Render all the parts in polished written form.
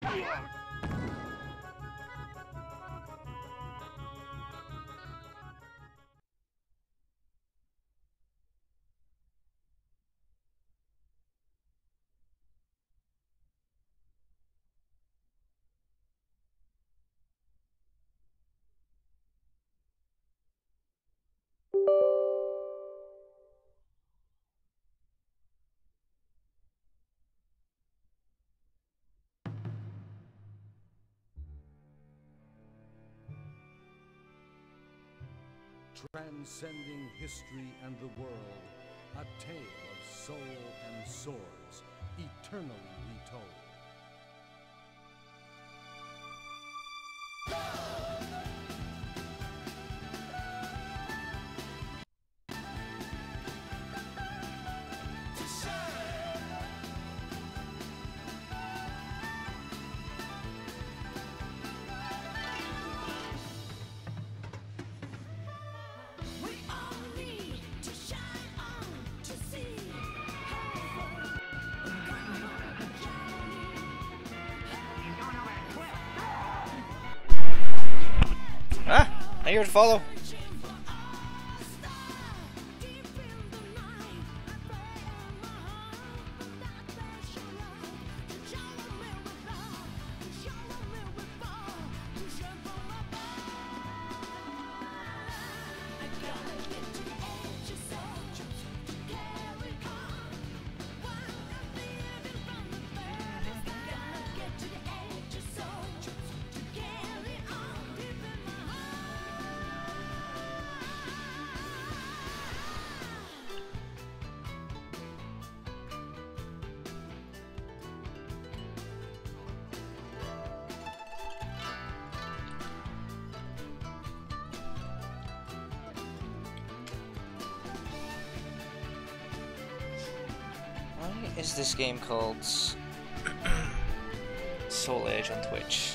Transcending history and the world, a tale of soul and swords, eternally retold. Ah, I'm here to follow. Why is this game called Soul Edge on Twitch?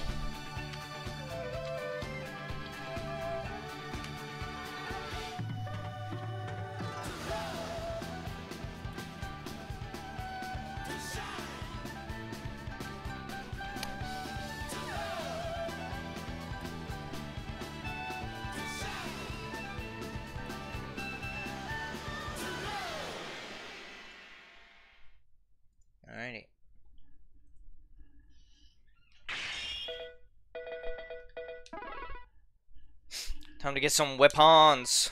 Alrighty. Time to get some weapons.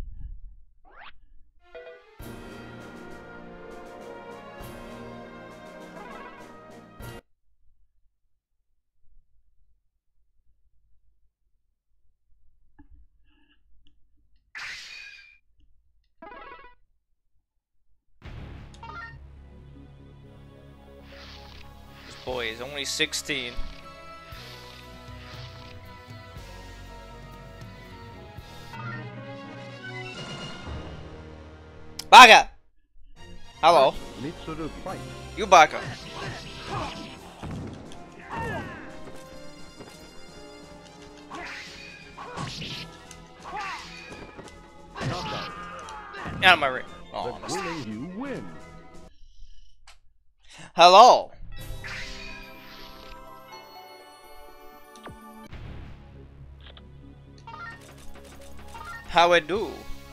This boy is only 16. Baka! Hello. You Baka. Out of my ring. Oh, You win. hello. How I do?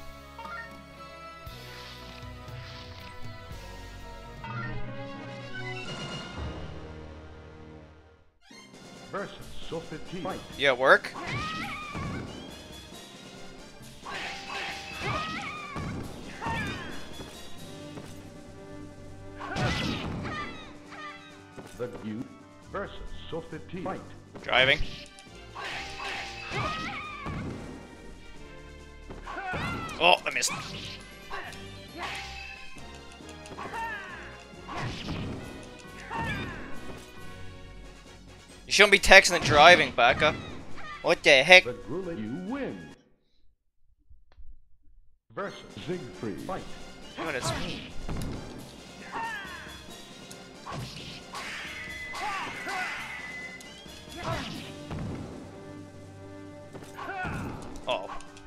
Versus Sofity. Fight. You at work? The you versus Sofity. Fight. Driving. Oh, I missed. You shouldn't be texting and driving, Baka. What the heck? The Grulin, you win. Versus Siegfried. Fight. God, it's me. Oh.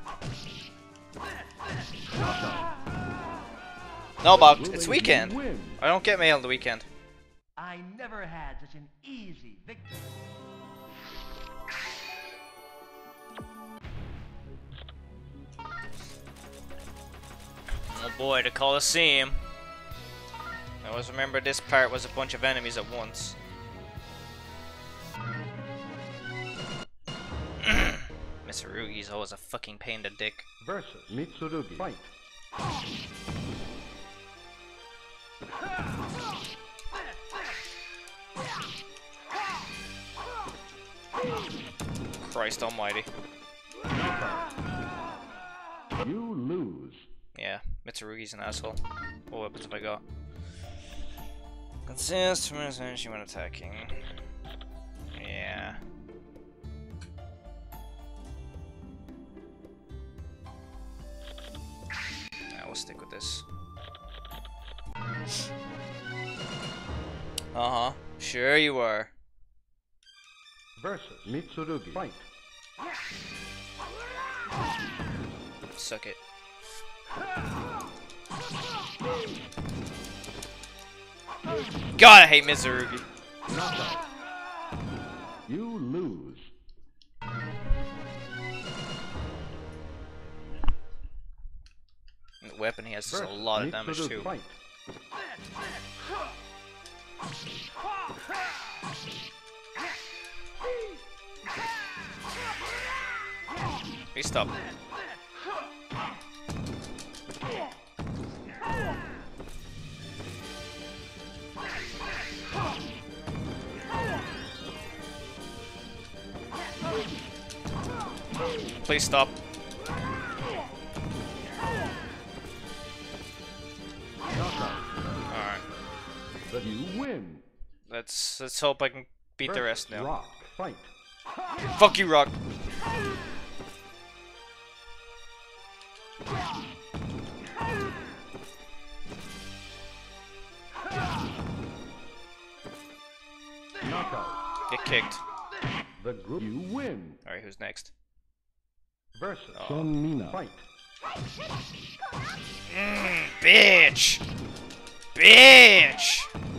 No, Bob, it's weekend. I don't get mail on the weekend. I never had such an easy victory. Oh boy, the Colosseum. I always remember this part was a bunch of enemies at once. Mitsurugi's always a fucking pain in the dick. Versus Mitsurugi. Fight. Christ almighty. You lose. Yeah, Mitsurugi's an asshole. What weapons have I got? Consists from energy when attacking. Yeah. Nah, we'll stick with this. Uh-huh. Sure you are. Versus Mitsurugi. Fight. Suck it. God, I hate Mitsurugi. Knockout. You lose. The weapon he has does a lot of damage too. Fight. Please stop. Please stop. Alright. But you win. Let's hope I can beat the rest now. Rock. Fight. Fuck you, Rock. Knockout. Get kicked. The group. You win. Alright, who's next? Versus Oh. Sonmina. Fight. Bitch! Bitch!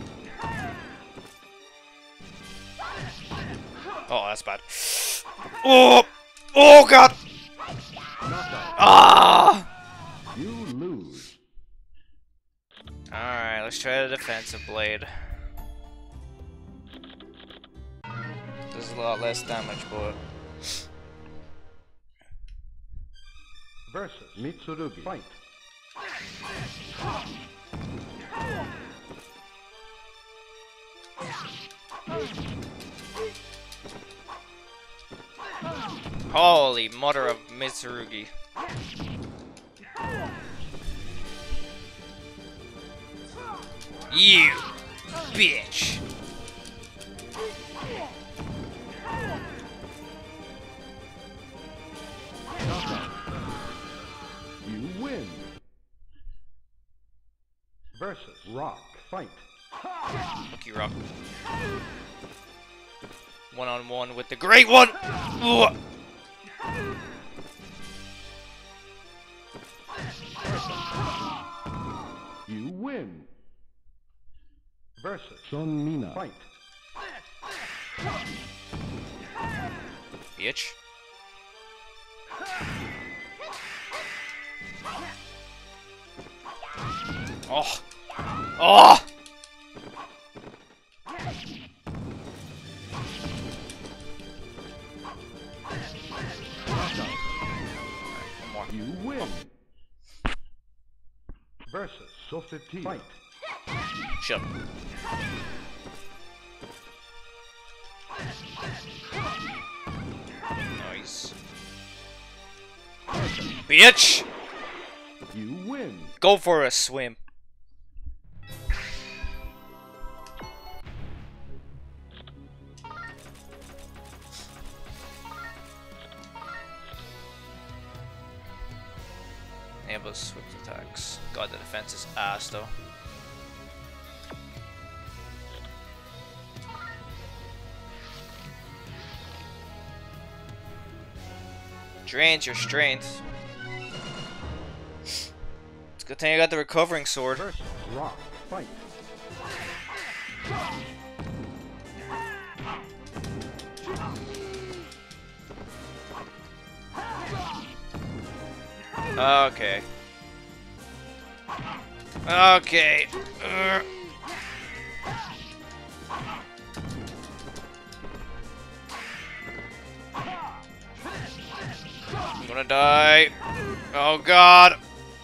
Oh, that's bad. Oh! Oh, God! Knockout. Ah! You lose. Alright, let's try the defensive blade. Does a lot less damage, but... Versus Mitsurugi. Fight. Holy mother of Mitsurugi. You bitch. You win. Versus Rock. Fight. Fuck you, Rock. One-on-one with the Great One! Ugh. You win. Versus Sonmina. Fight. Bitch. Oh. Oh! One more. You win. Versus Sofia. Fight. Shut up. Nice. Bitch! You win. Go for a swim. Enable swift attacks. God, the defense is ass though. Drains your strength. It's a good thing I got the recovering sword. Versus Rock. Fight. Okay. Okay. I'm gonna die. Oh god.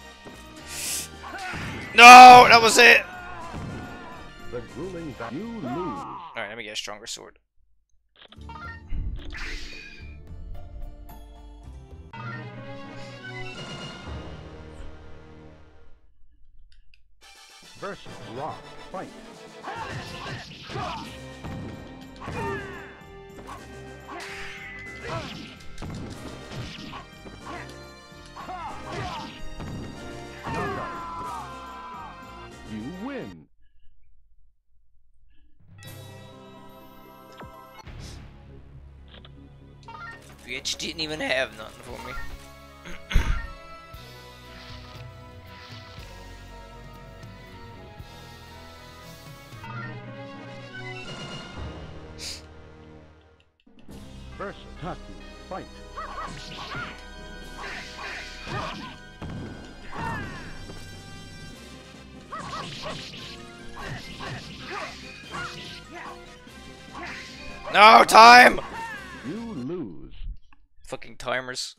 No, that was it. The grueling you lose. Alright, let me get a stronger sword. Versus Rock. Fight. Knockout. You win. Bitch didn't even have nothing for me. Versus Taku. Fight. No time! You lose. Fucking timers.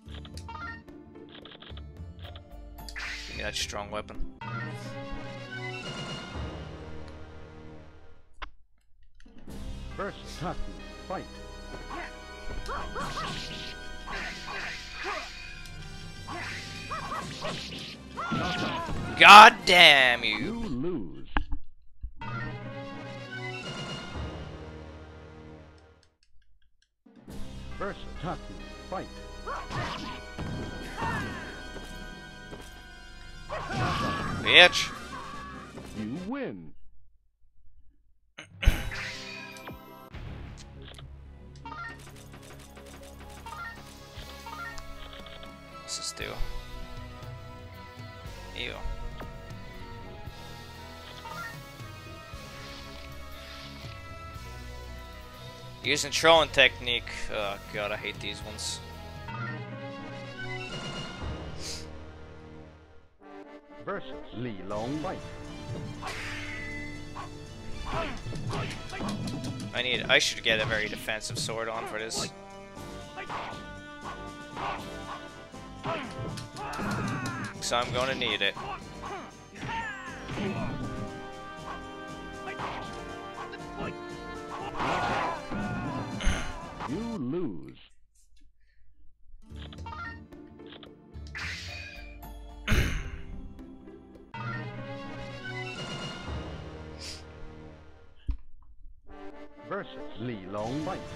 Give me that strong weapon. Versus Taku. Fight. God damn You you! lose. Versus Taku. Fight. Bitch! You win. What's this do? Ew. Using trolling technique. Oh god, I hate these ones. Versus Li Long. Fight. I should get a very defensive sword on for this. So I'm gonna need it. You lose. Versus Li Long. Fight.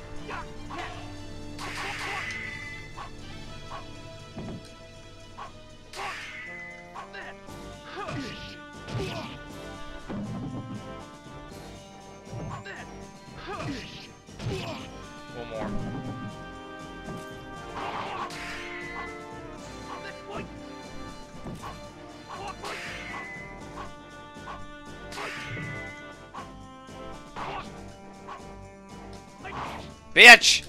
One more. Bitch!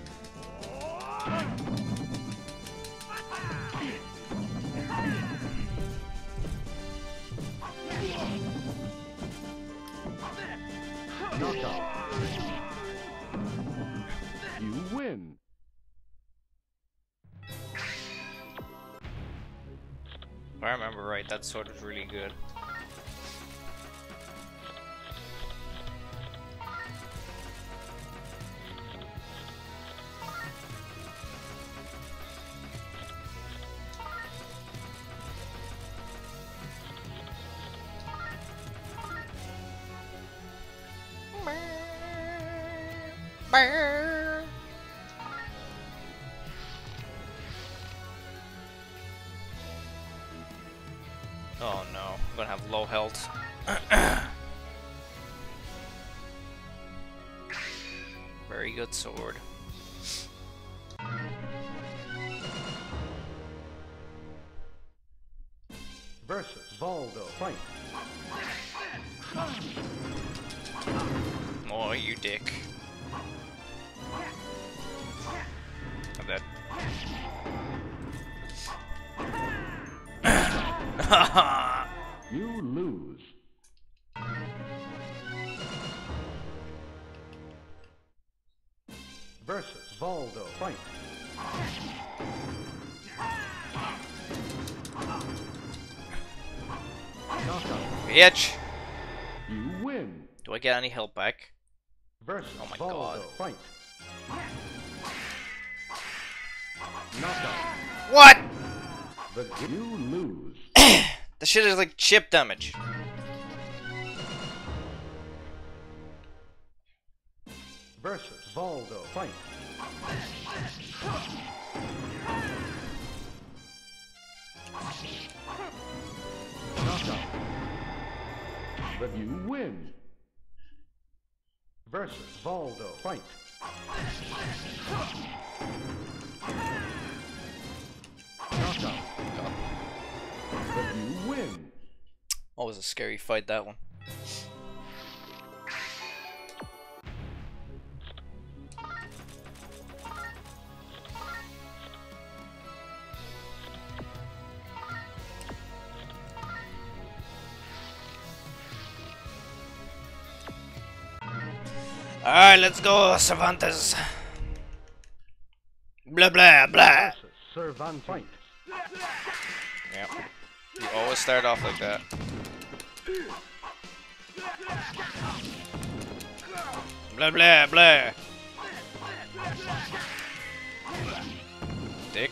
Knockout. You win. If I remember right, that sword was really good. Oh no, I'm gonna have low health. Very good sword. Versus Voldo. Fight. Oh, you dick. I'm dead. You lose. Versus Voldo. Fight. Knockout. Bitch. You win. Do I get any help back? Versus Oh my Voldo. God. Fight. Knockout. What? You lose. The shit is like chip damage. Versus Voldo. Fight. Knockout. But you win. Versus Voldo. Fight. Knockout. But you win. Always a scary fight, that one. Alright, let's go, Cervantes. Blah blah blah. Versus Cervantes. Fight. Yep. You always start off like that. Blah blah blah. Dick.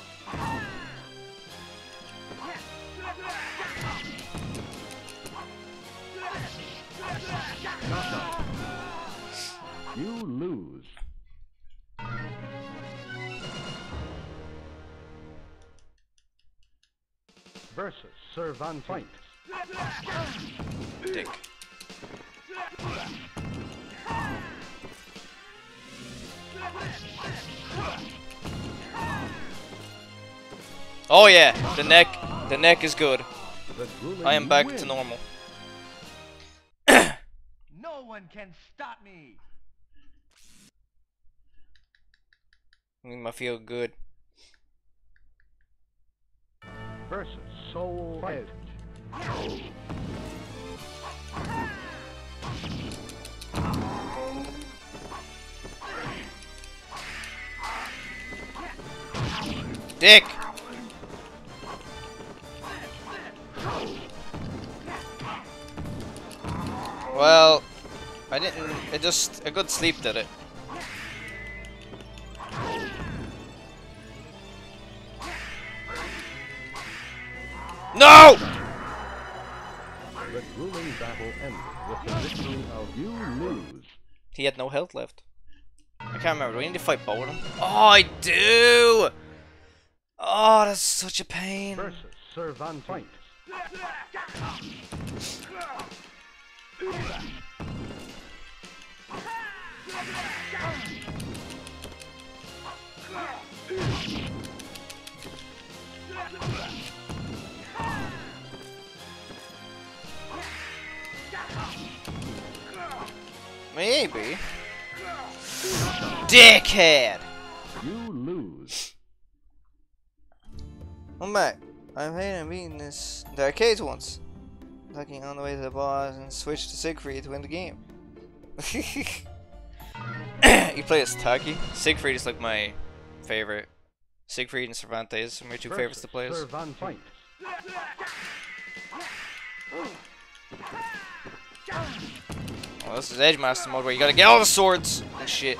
Knockout. You lose. Versus Cervantes. Fight. Dick. Oh yeah, the neck is good. The grueling I am back win. to normal. No one can stop me. I feel good. Versus Soul Edge. Dick. Well, I didn't. A good sleep did it. No! The grueling battle ended with the victory of You Lose. He had no health left. I can't remember. Do we need to fight both of them? Oh, I do! Oh, that's such a pain. Versus Cervantes. Fight. Maybe. Dickhead! You lose. I'm back. I'm playing and beating the arcades once. Looking on the way to the boss and switch to Siegfried to win the game. You play as Taki? Siegfried is like my favorite. Siegfried and Cervantes are my two favorites to play as. Cervantes. Fight. Well, this is Edge Master mode where you gotta get all the swords and shit.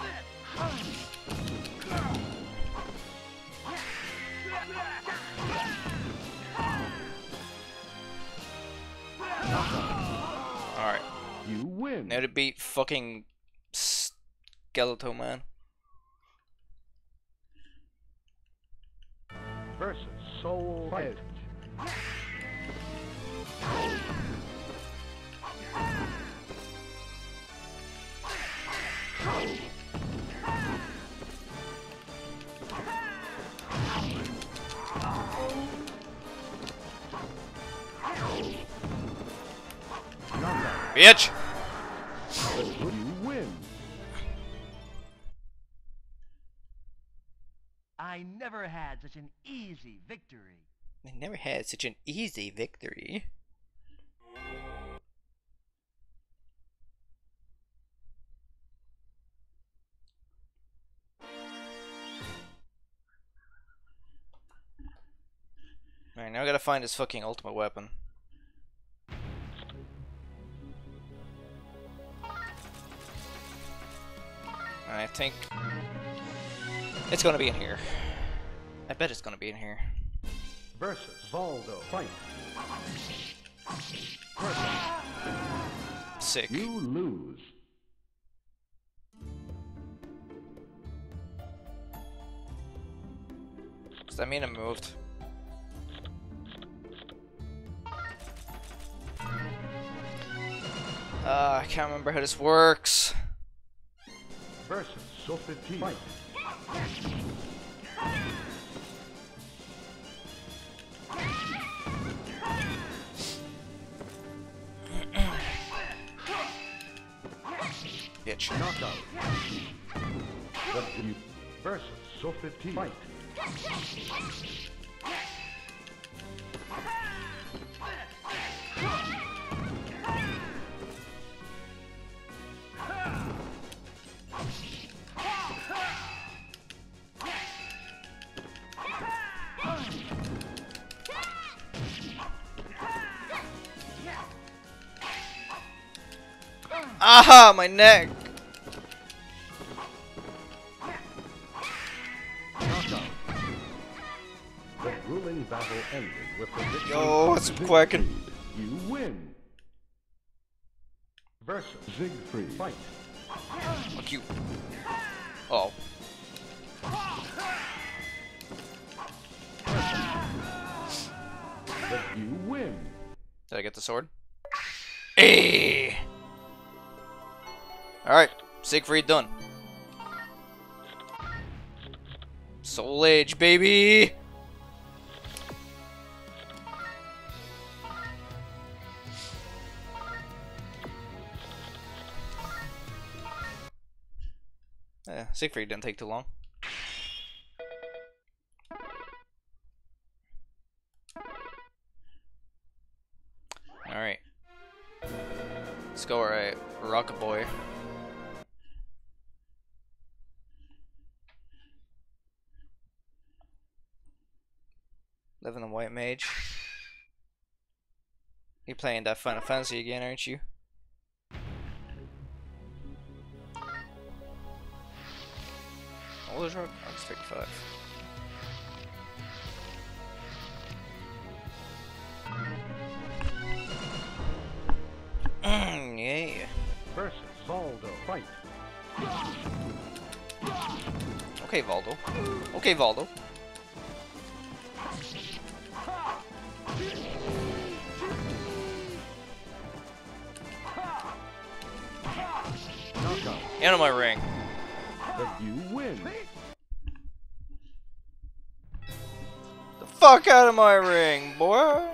Alright. You win. Now to beat fucking Skeleton Man. Versus Soul Edge. Bitch! You win. I never had such an easy victory. I never had such an easy victory. Alright, now I gotta find his fucking ultimate weapon. And I think it's gonna be in here. I bet it's gonna be in here. Versus Voldo. Fight. Sick. You lose. Does that mean I moved? I can't remember how this works. Versus Sophitia. Fight. Bitch. Knockout. Versus Sophitia. Fight. Aha, my neck! Knockout. The grueling battle ended with the victory. Yo, it's quacking. You win. Versus Siegfried. Fight. Fuck you. Oh. But you win. Did I get the sword? Hey! Alright, Siegfried done. Soul Age, baby! Yeah, Siegfried didn't take too long. Alright. Let's go right. Rocket Boy. Living the White Mage. You playing that Final Fantasy again, aren't you? What was rock? Oh, it's 55. Yeah. Versus Voldo. Fight. Okay, Voldo. Okay, Voldo. Knockout. Out of my ring. But you win. The fuck out of my ring, boy.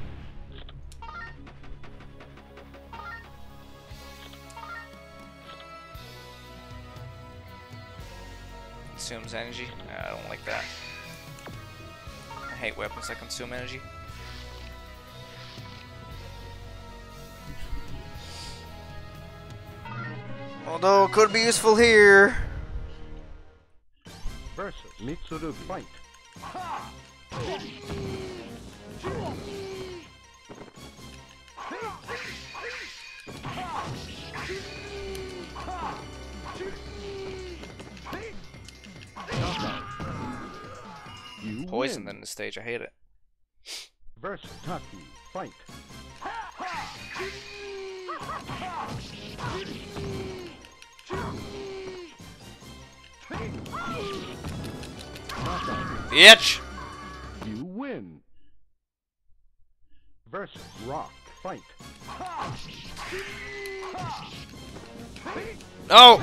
Consumes energy. Nah, I don't like that. I hate weapons that consume energy. Although it could be useful here. Versus Mitsurugi. Fight. You Poisoned win. in this stage, I hate it. Versus Taki. Fight. Knockout. Bitch! You win. Versus Rock. Fight. No!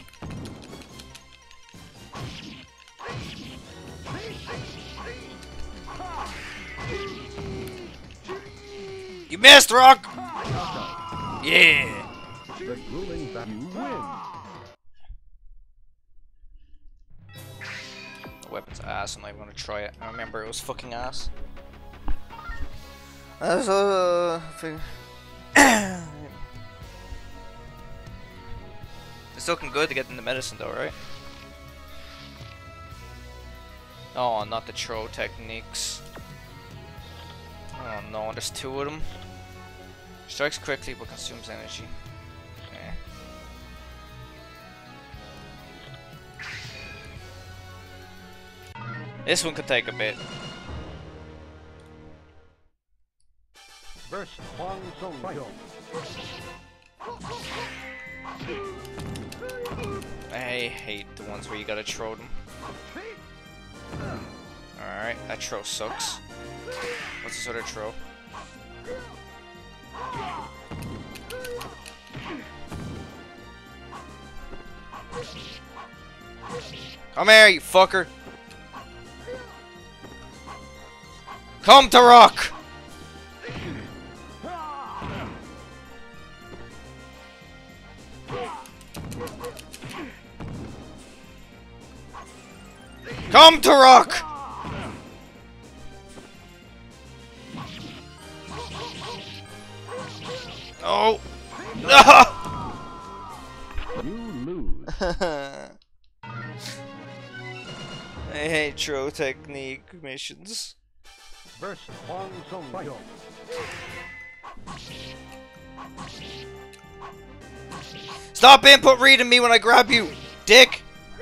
You missed, Rock! Knockout. Yeah! The grueling battle. You win. The weapon's ass, I'm not even gonna try it. I remember it was fucking ass. That's it's looking good to get in the medicine though, right? Oh, not the throw techniques. Oh no, there's two of them. Strikes quickly but consumes energy. Okay. This one could take a bit. Versus Huang Song-Yong. I hate the ones where you gotta throw them. Alright, that throw sucks. What's this other throw? Come here, you fucker! Come to rock! Come to rock! Oh! You lose. I hate throw technique missions. Versus Huang Song-Yong. Stop input reading me when I grab you, dick!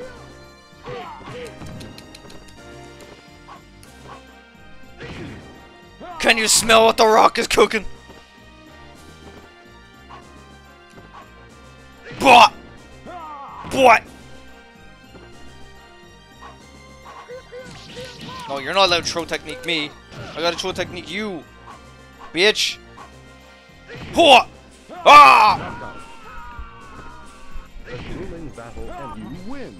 Can you smell what the rock is cooking? What? What? No, you're not allowed to throw technique me. I gotta throw technique you, bitch. What? Ah! The grueling battle and you win.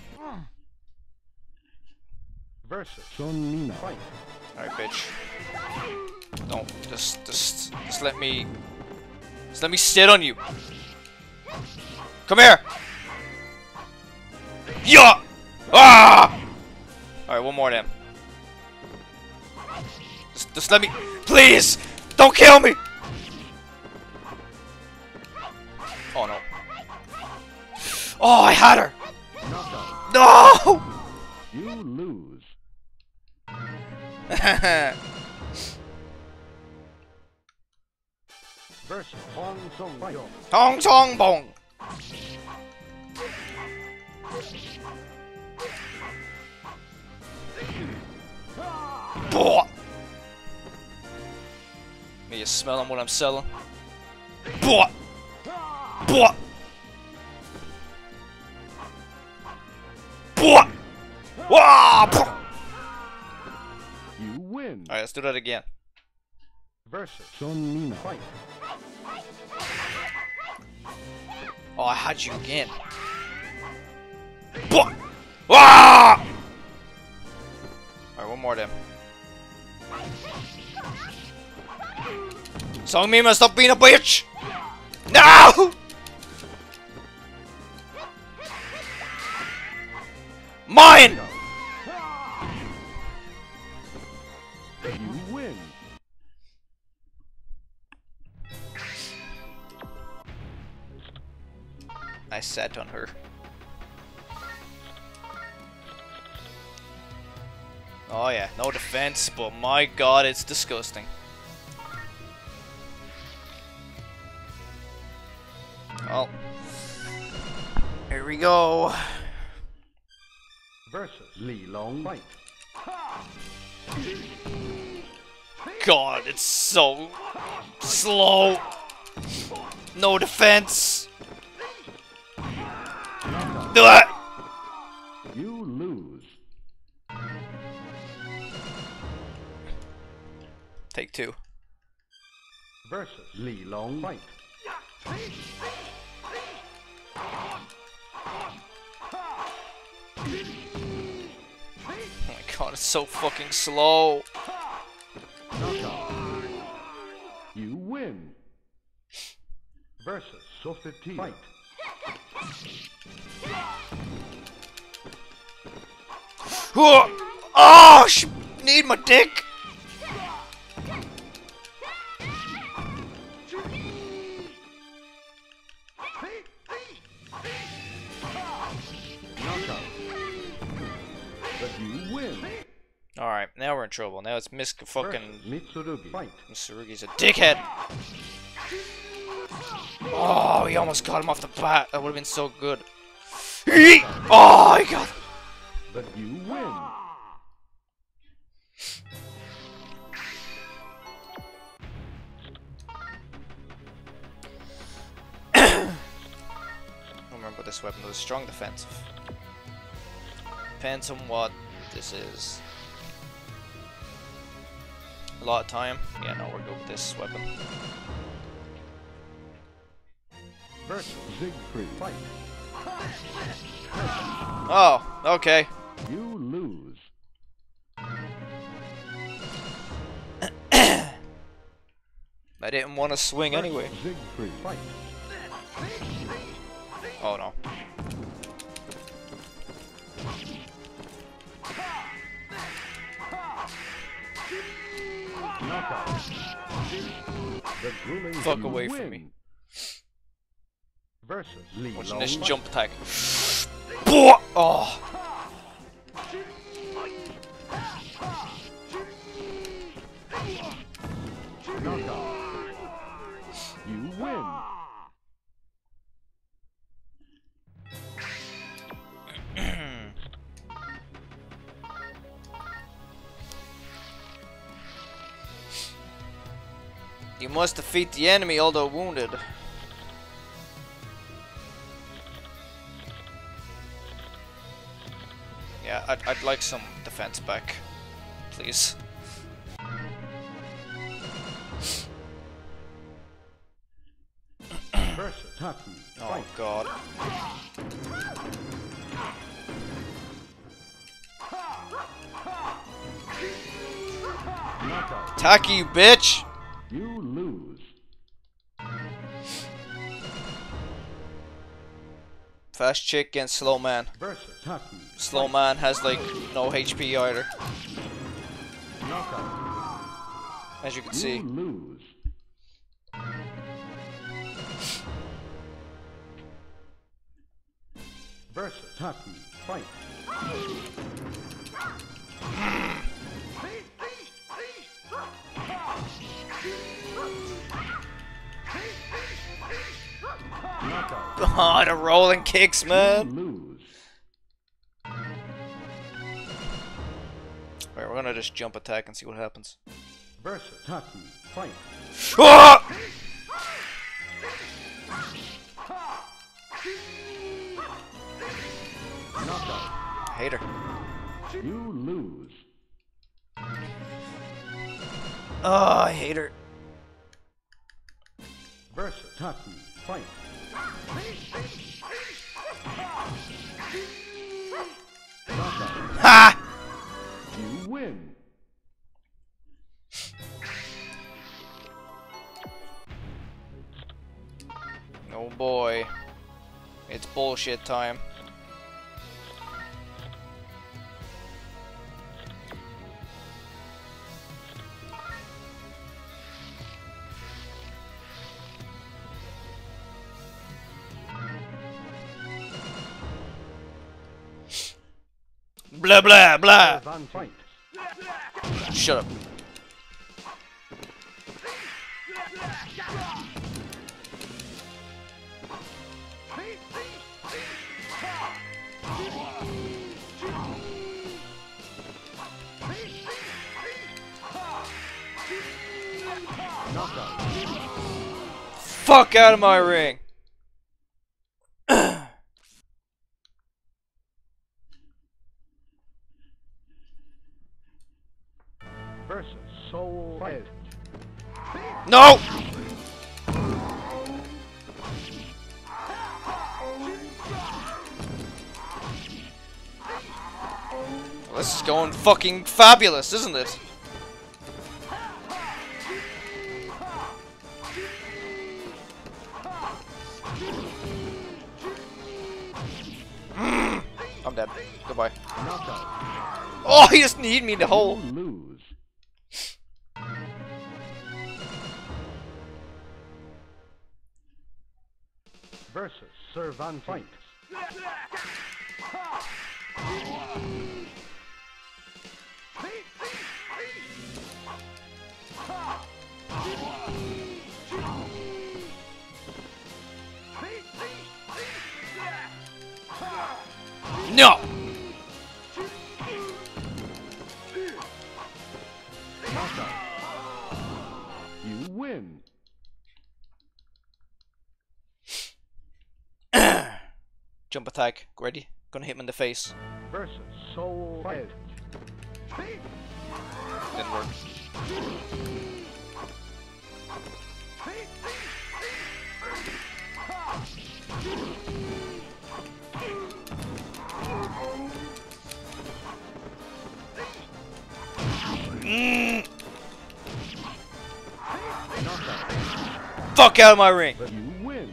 Versus Sun Mina. Fight. Alright, bitch. Don't just let me sit on you. Come here. Yeah. Ah. Alright, one more then. Just let me, please. Don't kill me. Oh no. Oh, I had her. No. You lose. Versus Huang Song-Yong. Tong tong bong. Boah. May you smell on what I'm selling? Boah. Boah. Boah. Wah. You win. Alright, let's do that again. Versus Sun Mina. Fight. Oh, I had you again. Boah. Wah. Alright, one more then. Song Mima, stop being a bitch! No! Mine! You win. I sat on her. Oh yeah, no defense, but my god, it's disgusting. Well, here we go. Versus Li Long. Fight. God, it's so slow. No defense. Do it. You lose. Take two. Versus Li Long. Fight. Oh my god, it's so fucking slow. Knockout. You win. Versus Sofity. Fight. Oh, need my dick. You win. Alright, now we're in trouble. Now it's Miss fucking Mitsurugi. Fight. Mitsurugi's a dickhead. Oh, he almost got him off the bat. That would have been so good. Oh, he got him. But you win. Remember this weapon was strong defensive. Depends on what this is. A lot of time. Yeah, no, we're good with this weapon. Versus Siegfried. Fight. Oh, okay. You lose. I didn't want to swing anyway. Siegfried. Fight. Oh no. Knockout. The grueling Fuck away win. from me. Versus Li Watching Long. this Fight. jump attack. Oh. Knockout. You win. You must defeat the enemy although wounded. Yeah, I'd like some defense back, please. Versus Taki. Oh Fight. god. Knockout. Taki, you bitch! You lose. Fast chick against slow man. Versus Taki. Slow man has like no HP either, Knockout. as you can You see. lose. Versus Taki. Fight. Knockout. Oh, the rolling kicks, You man. lose. Alright, we're gonna just jump attack and see what happens. Versus Taki. Fight. Ah! Knockout. Hate her. You lose. Oh, I hate her. Versus Taki. Fight. Knockout. Ha! You win. Oh boy. It's bullshit time. Blah blah blah. Van fight. Shut up. Knockout. Fuck out of my ring. Versus Soul Edge. No! Well, this is going fucking fabulous, isn't it? I'm dead. Goodbye. Knockout. Oh, he just need me in the hole. You lose. Versus Sir Van Fight. Jump attack. Ready? Gonna hit him in the face. Versus Soul Edge. Didn't work. Fuck out of my ring! You win.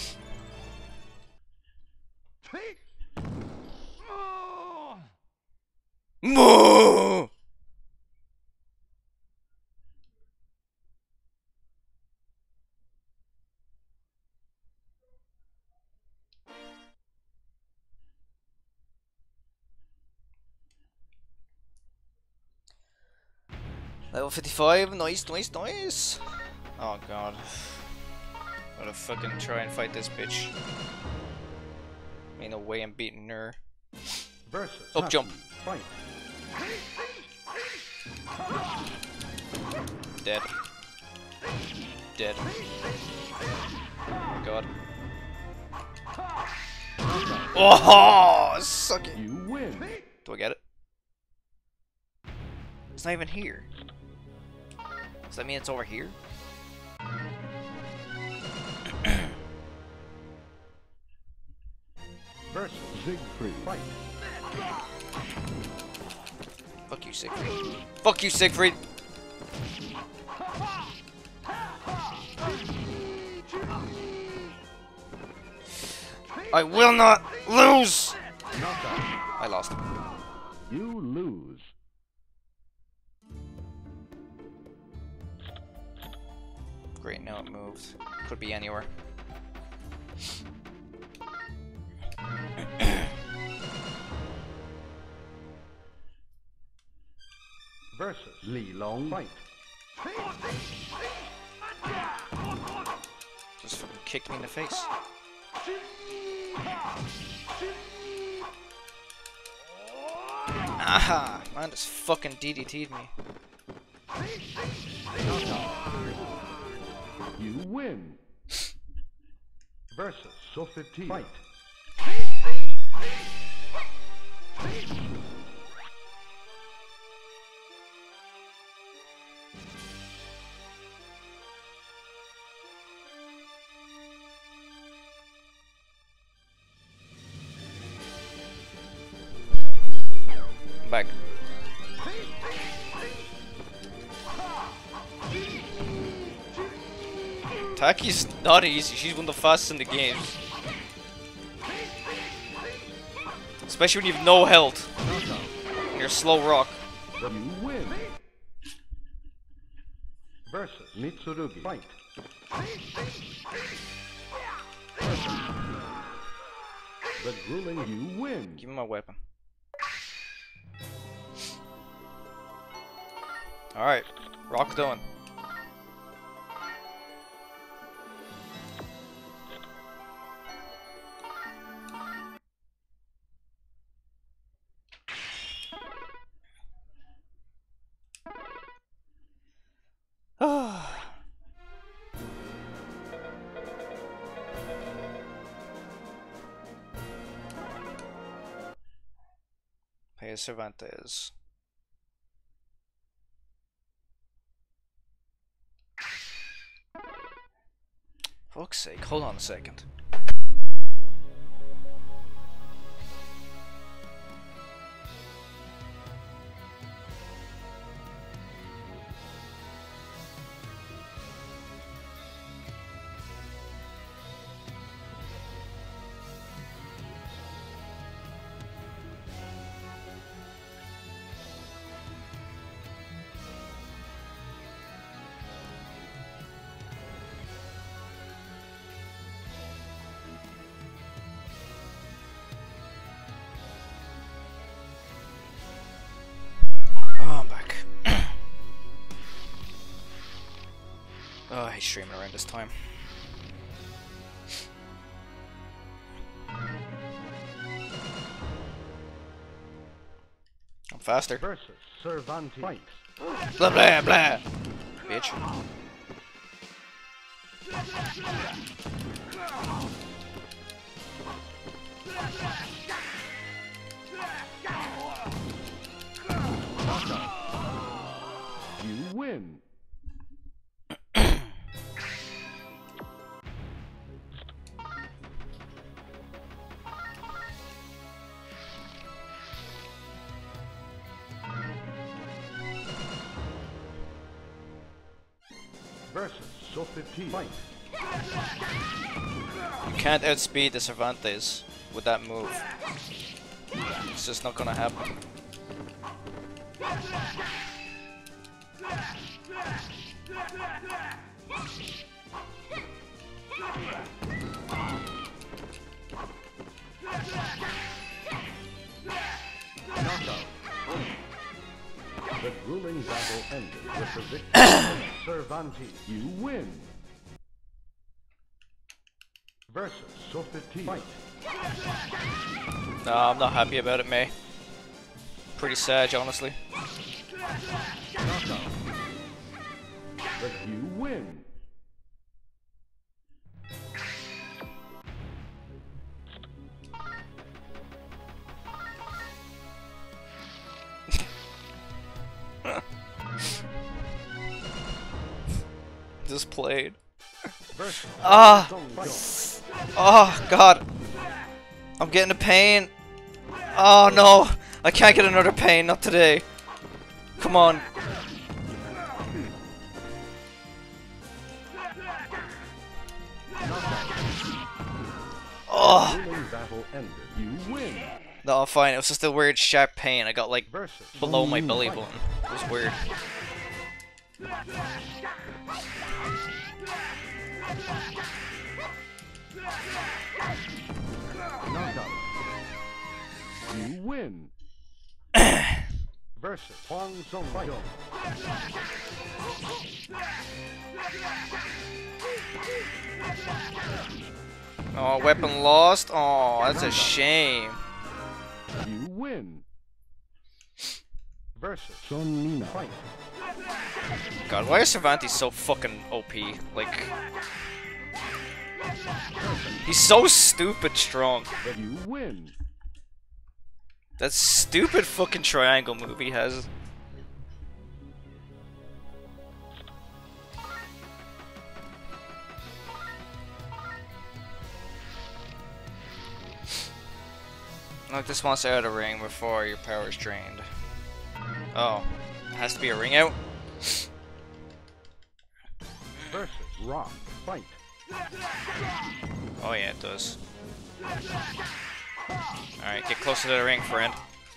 Moo! Level 55, nice, nice, nice! Oh god. Gotta fucking try and fight this bitch. Ain't no way I'm beating her. Versus Up jump. Fight. Dead. Dead. Oh god. Oh, suck it. You win. Do I get it? It's not even here. Does that mean it's over here? Versus Siegfried. Fight. Fuck you, Siegfried. Fuck you, Siegfried! I will not lose! I lost. You lose. Great, now it moved. Could be anywhere. Versus Li Long. Fight. Just fucking kicked me in the face. Aha! Man just fucking DDT'd me. You win. Versus Sofity. Fight. Back. Taki's not easy, she's one of the fastest in the game. Especially when you have no health. And you're a slow rock. You win. Versus Mitsurugi. Fight. The grueling, you win. Give me my weapon. Alright, rock done. Pay Cervantes. Fuck's sake, hold on a second. Oh, he's streaming around this time. I'm faster. Versus Cervantes. Fight. Blah blah blah. Bitch. versus Sofiti. Fight. You can't outspeed the Cervantes with that move. It's just not gonna happen. Knockout. The grueling battle ended with the victory of Cervantes. You win. Versus Sofiti. Fight. No, I'm not happy about it, May. Pretty sad, honestly. Knockout. But you win. Just played. Versus Ah! Song Song. Oh, God. I'm getting a pain. Oh, no. I can't get another pain. Not today. Come on. Oh. Grueling battle ended. You win. No, fine. It was just a weird sharp pain. I got like Versus below my Song belly Fight. button. It was weird. Knockout. You win. Versus Huang Song Fight. Oh, weapon lost. Oh, that's a shame. You win. Versus Son Nina. Fight. God, why is Cervantes so fucking OP? Like, he's so stupid strong. But you win. That stupid fucking triangle move he has. Look, this wants out of the ring before your power is drained. Oh, it has to be a ring out? Versus Rock. Fight. Oh yeah, it does. Alright, get closer to the ring, friend.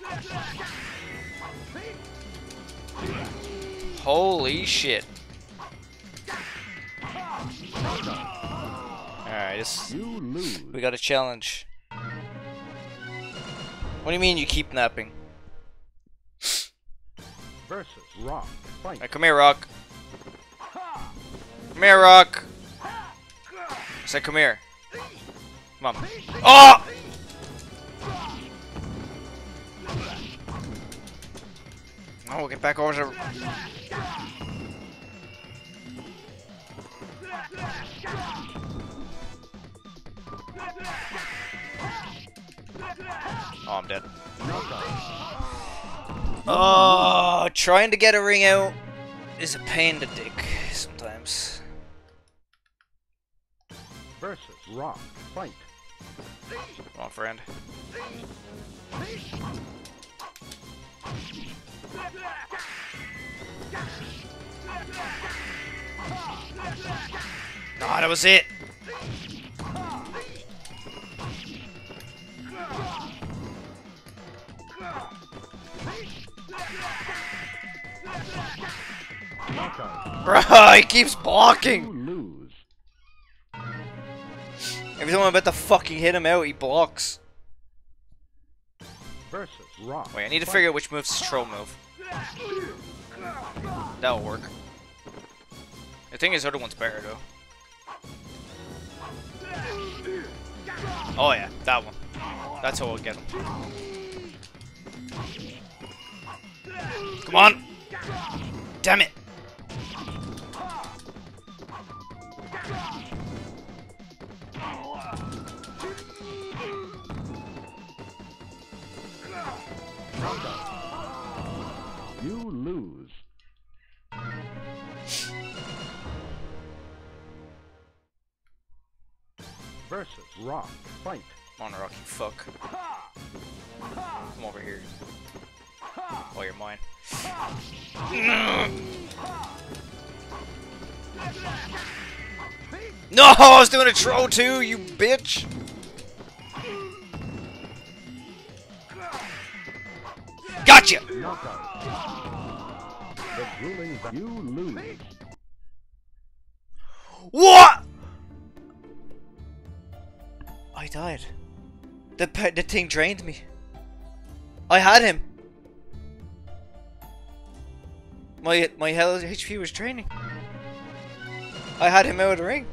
Holy shit. Alright, You lose. we got a challenge. What do you mean you keep napping? Versus Rock. Fight. Alright, come here, Rock. Come here, Rock. I said come here. Come on. Oh! Oh, get back over to... Oh, I'm dead. Oh, trying to get a ring out is a pain to dig sometimes. Versus Rock. Fight. Come on, friend. Ah, that was it. Knockout. Bro, he keeps You blocking. lose. Every time I'm about to fucking hit him out, he blocks. Versus Rock. Wait, I need to Fight. figure out which move's his troll move. That'll work. I think his other one's better though. Oh yeah, that one. That's how we'll get him. Come on! Damn it! You lose. Versus Rock. Fight. Come on, Rocky, fuck. Come over here. Oh, you're mine. No, I was doing a throw too, you bitch. Gotcha. Knockout. The grueling you lose. What? I died. The thing drained me. I had him. My health HP was draining. I had him out of the ring.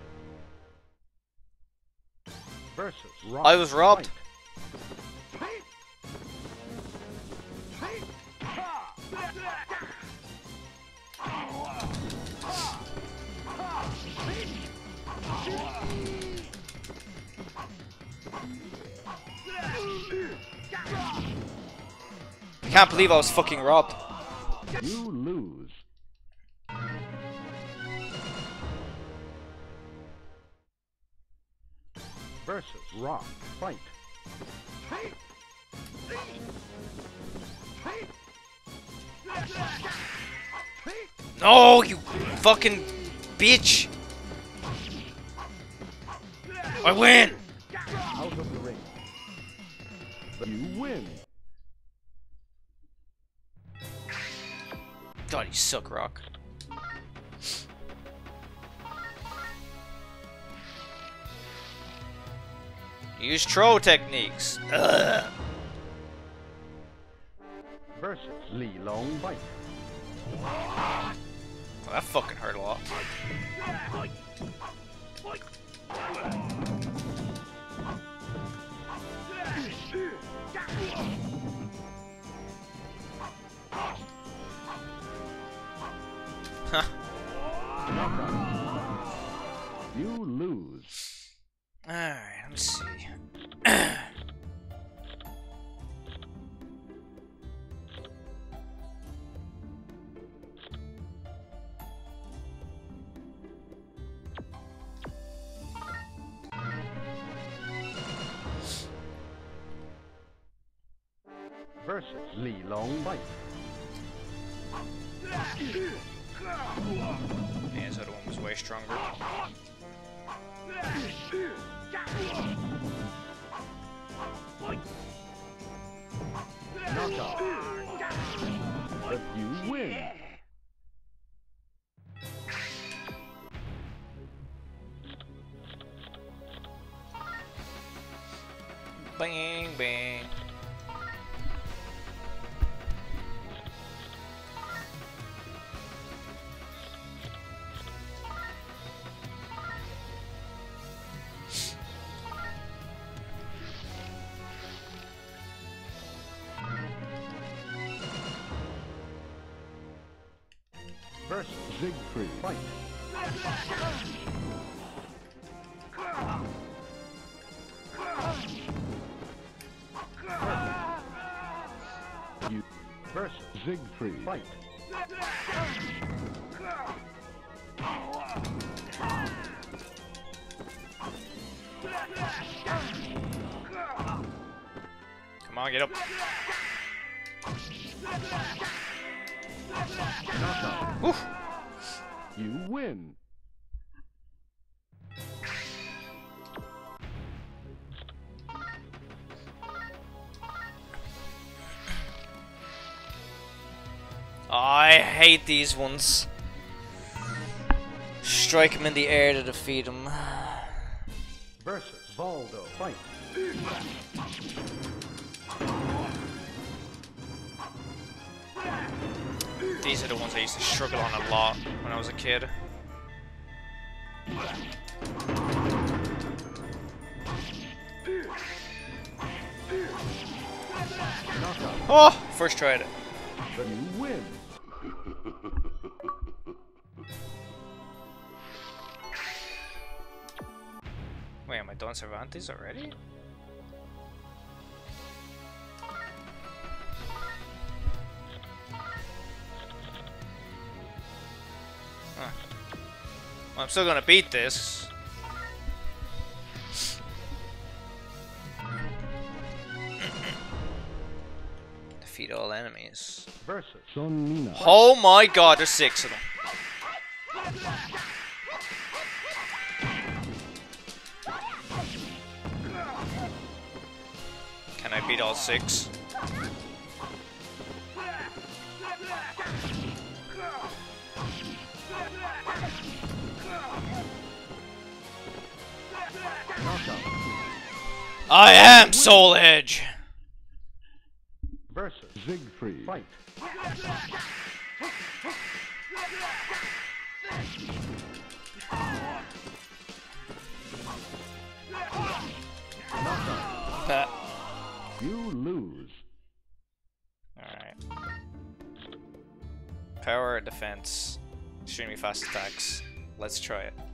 Versus I was robbed. I can't believe I was fucking robbed. You lose. Versus Rock. Fight. No, you fucking bitch. I win. Out of the ring. You win. God, you suck, Rock. Use throw techniques. Ugh. Versus Li Long Bite. Well, that fucking hurt a lot. Huh. You lose. Alright, let me see. Versus Li Long Bite. Yeah, this other one was way stronger. Knockout. But you win. Bang, bang. Versus Siegfried. Fight. You versus Siegfried. Fight. Come on, get up. Knockout. Oof. You win. I hate these ones. Strike him in the air to defeat him. Versus Valdo. Fight. These are the ones I used to struggle on a lot when I was a kid. Knockout. Oh, first try at it. Then you win. Wait, am I done Cervantes already? Huh. Well, I'm still gonna beat this. Defeat all enemies. Versus Son Mina. Oh my god, there's 6 of them. Can I beat all 6? I am Soul Edge! Versus Siegfried. Fight. You lose. Alright. Power defense. Extremely fast attacks. Let's try it.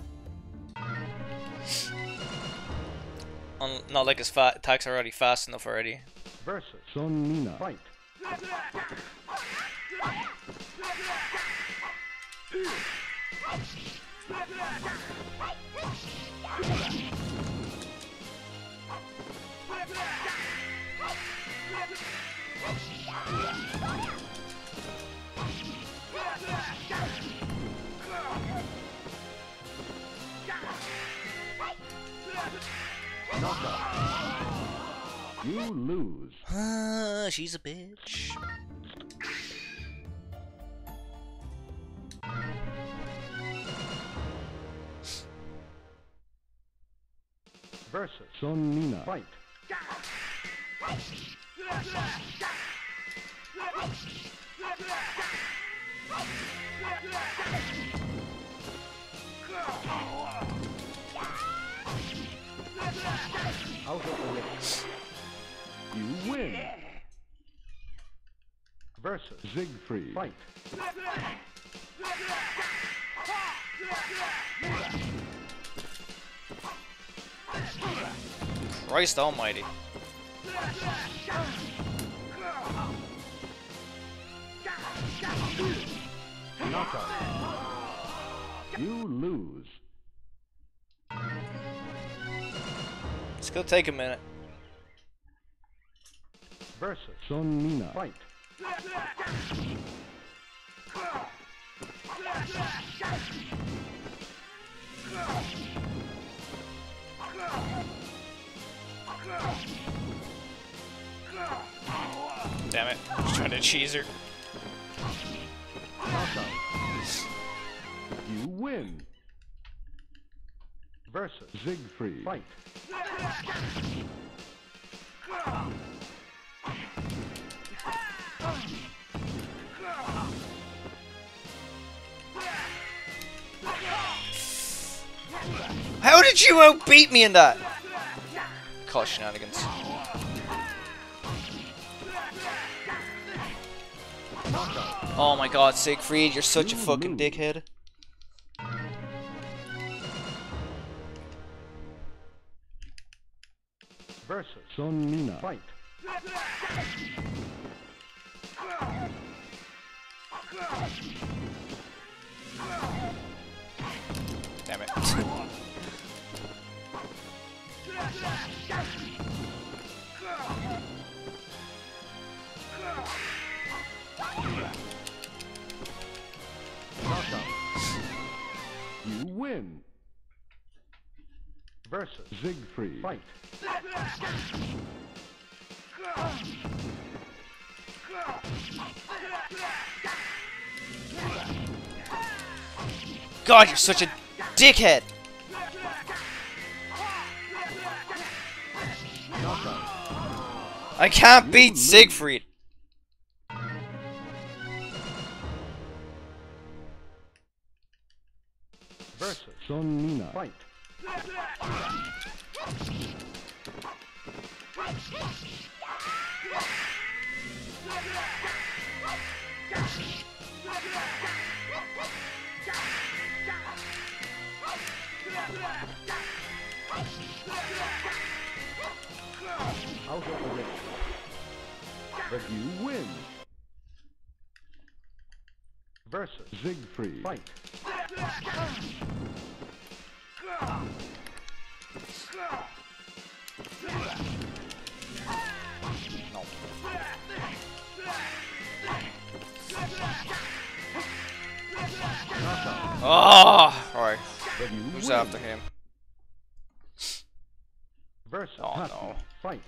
Not like his attacks are already fast enough already. Versus Son Mina. Fight. Knockout. You lose. She's a bitch. Versus Son Mina. Fight. Out of the way. You win. Versus Siegfried. Fight. Christ almighty. Knockout. You lose. It's gonna take a minute. Versus Son Mina. Fight. Damn it. I was trying to cheese her. Knockout. You win. Versus Siegfried. Fight. How did you outbeat me in that? Call shenanigans. Oh my god, Siegfried, you're such a fucking dickhead. Versus Son Mina. Fight. Damn it. Knockout. You win. Versus Siegfried. Fight. God, you're such a dickhead. Knockout. I can't beat Siegfried. Versus Son Mina. Fight. Out of the ring. But you win. Versus Siegfried. Fight. No. Knockout. Oh, alright. But you Who's win. after him? Versus Oh, Happy. no. Fight.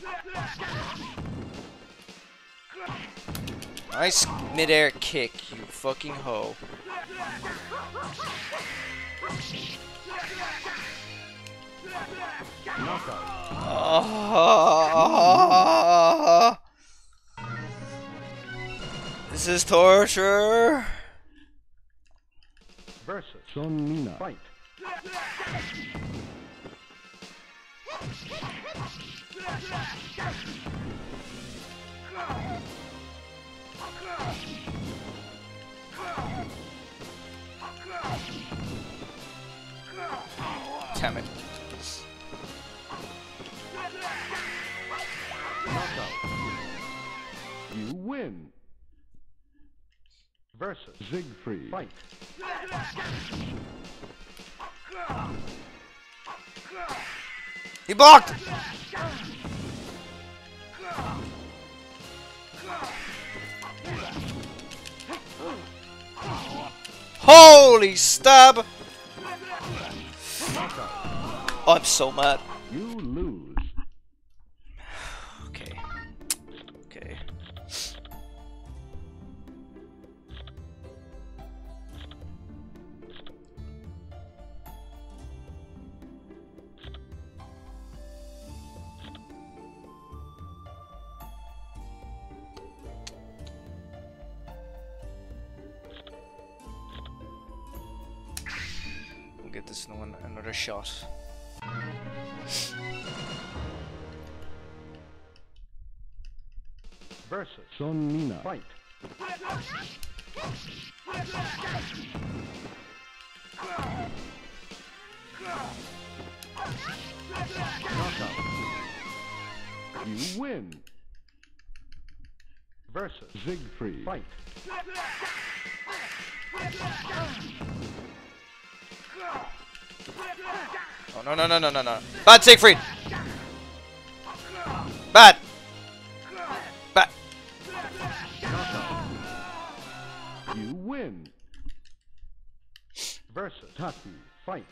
Nice mid-air kick, you fucking hoe. Knockout. Oh, this is torture. Versus Son Mina. Fight. Damn it. Knockout. You win. Versus Siegfried. Fight. He blocked! Holy stab! Knockout. Oh, I'm so mad. You lose. Okay. Okay. We'll get this one another shot. Versus Son Mina. Fight. Knockout. You win. Versus Siegfried. Fight. Oh, no, no, no, no, no, no. Bad Siegfried! Bad! Bad! Knockout. You win. Versus Taki. Fight.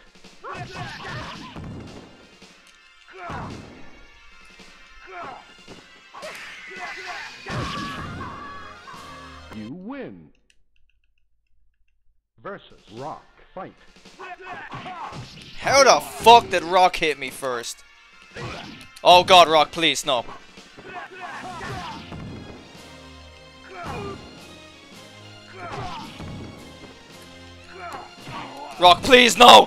You win. Versus Rock. Fight. How the fuck did Rock hit me first? Oh god, Rock, please, no. Rock, please, no!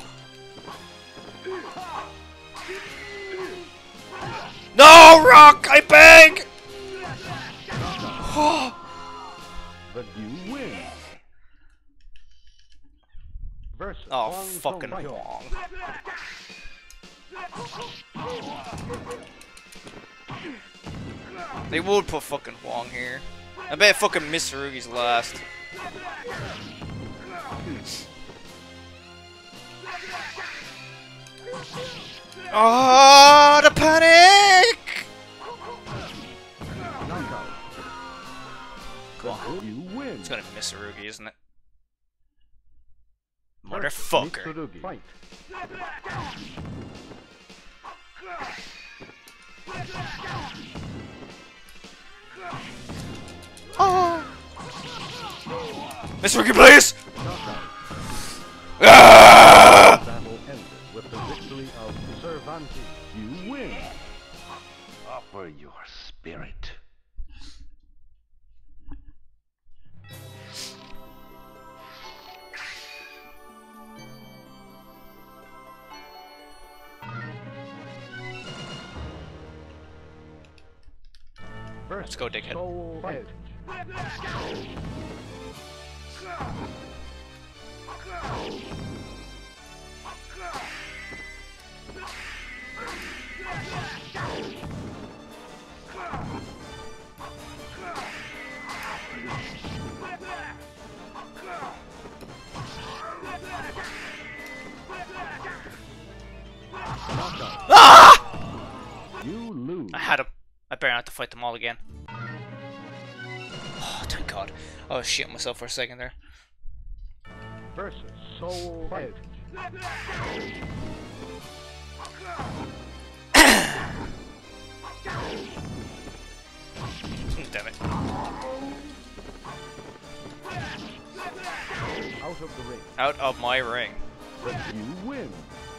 No, Rock, I beg! But you win. Versus Oh, Huang fucking Song. Wong. They would put fucking Wong here. I bet fucking Mitsurugi's last. Oh, the panic! Knockout. Come on. You win. It's gonna be Mitsurugi, isn't it? Versus Motherfucker. Mitsurugi. Fight. Oh. Mitsurugi, please! Knockout. Ah! Battle ended with the victory of Cervantes. You win. Offer your spirit. Let's go, dickhead. Soul Edge. Knockout. Ah! You lose. I had him. I better not have to fight them all again. Oh, thank God. I was shitting myself for a second there. versus Soul Edge. Damn it. Out of the ring. Out of my ring. But you win.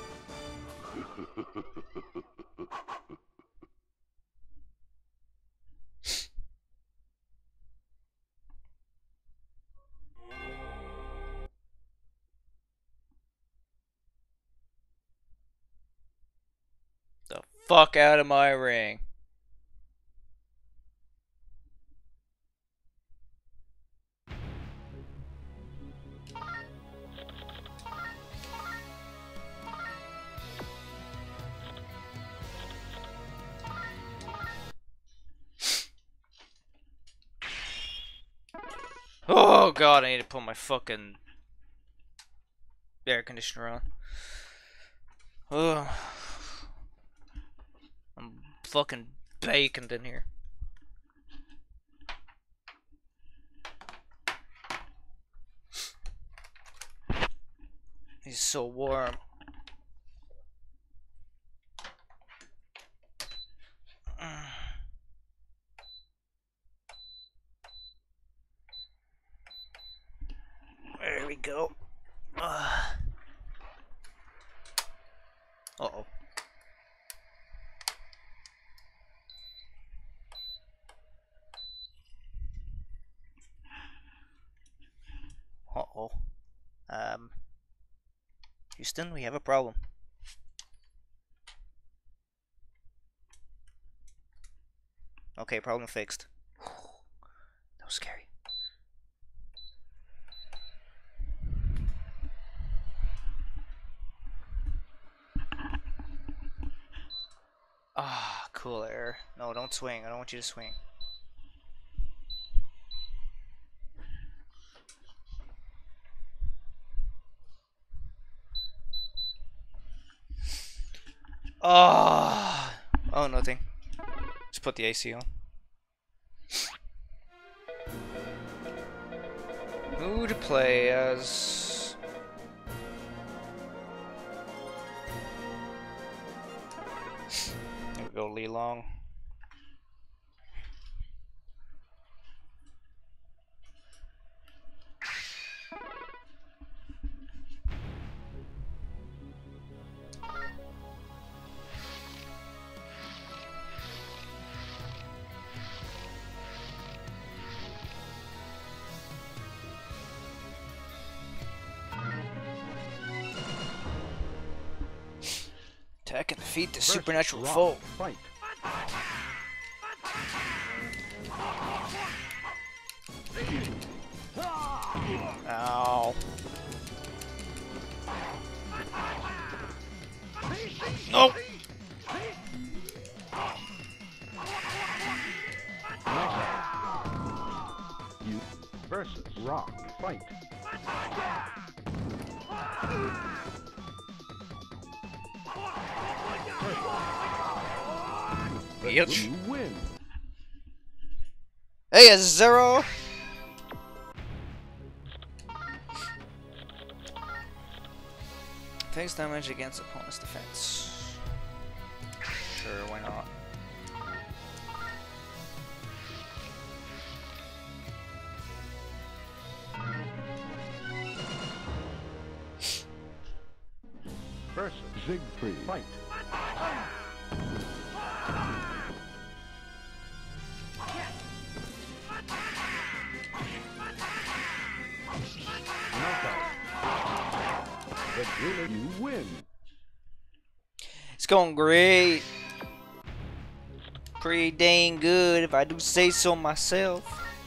The fuck out of my ring. Oh god, I need to put my fucking air conditioner on. Ugh. I'm fucking baconed in here. He's so warm. There we go. Uh-oh. Uh-oh. Houston, we have a problem. Okay, problem fixed. That was scary. Ah, cool air. No, don't swing. I don't want you to swing. Oh, nothing. Just put the AC on. Who to play as? There we go, Li Long. Attack and defeat the supernatural foe. Fight. Ow. Nope. You versus Rock. Fight. Bitch. You win. Hey, it's Zero. Takes damage against opponent's defense. Sure, why not? Versus Siegfried. Fight. You win. It's going great. Pretty dang good, if I do say so myself.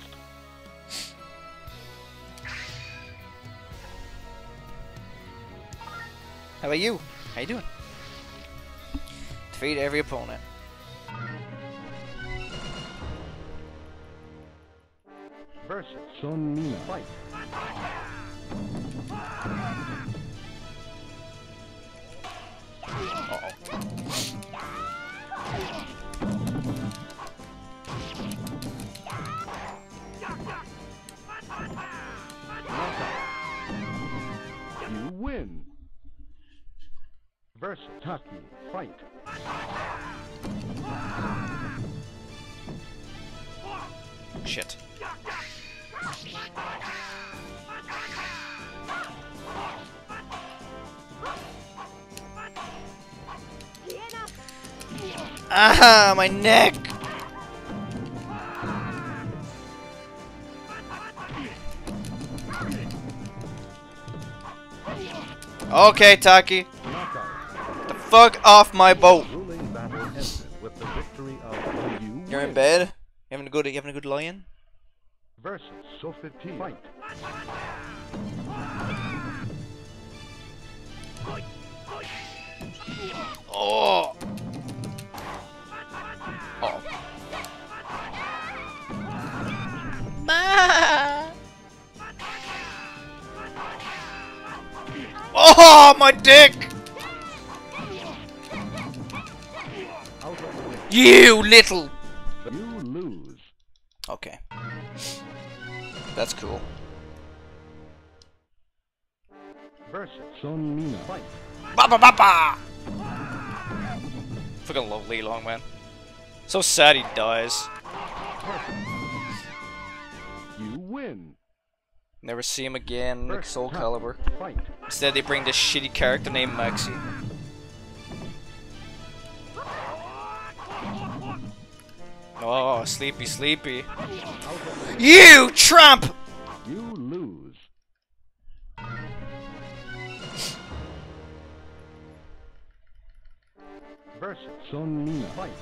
How about you? How you doing? Defeat every opponent. Versus Sun Mina. Fight. Versus Taki. Fight. Shit. Ah, my neck! Okay, Taki. Knockout. The fuck off my boat. Ruling battle ended with the victory of you. You're in win. bed? You having a good lie-in? Versus Sofiti. Fight. Oh! Oh. Oh, my dick! Out of the ring. You little... You lose. Okay. That's cool. Versus Son Mina. Fight. Baba baba! Fucking love Lee Long, man. So sad he dies. You win. Never see him again, like Versus Soul Taki. Calibur. Fight. Instead they bring this shitty character named Maxi. Oh, sleepy, sleepy. Out of the ring. You tramp! You lose. Versus Son Mina. Fight.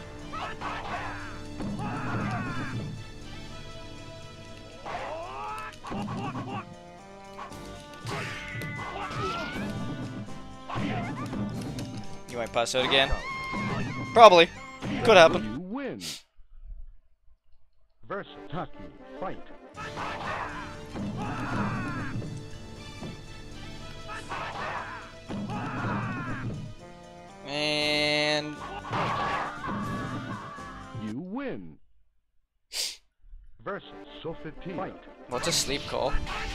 You might pass out again. Probably. Could happen. You win. Versus Taki. Fight. And... You win. Versus Sofiti. Fight. what's a sleep call?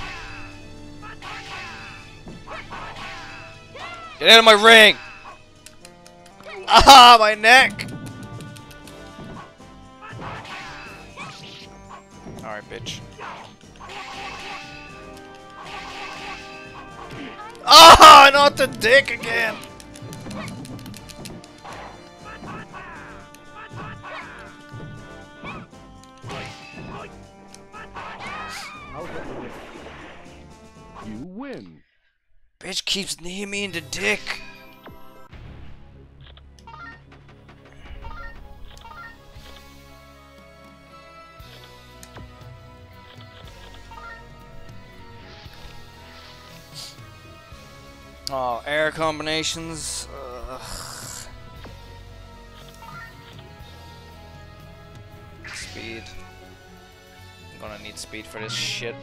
Get out of my ring! Ah, my neck! Alright, bitch. Ah, not the dick again! Out of the ring. You win. Bitch keeps kneeing me in the dick. Oh, air combinations. Ugh. Speed. I'm gonna need speed for this shit.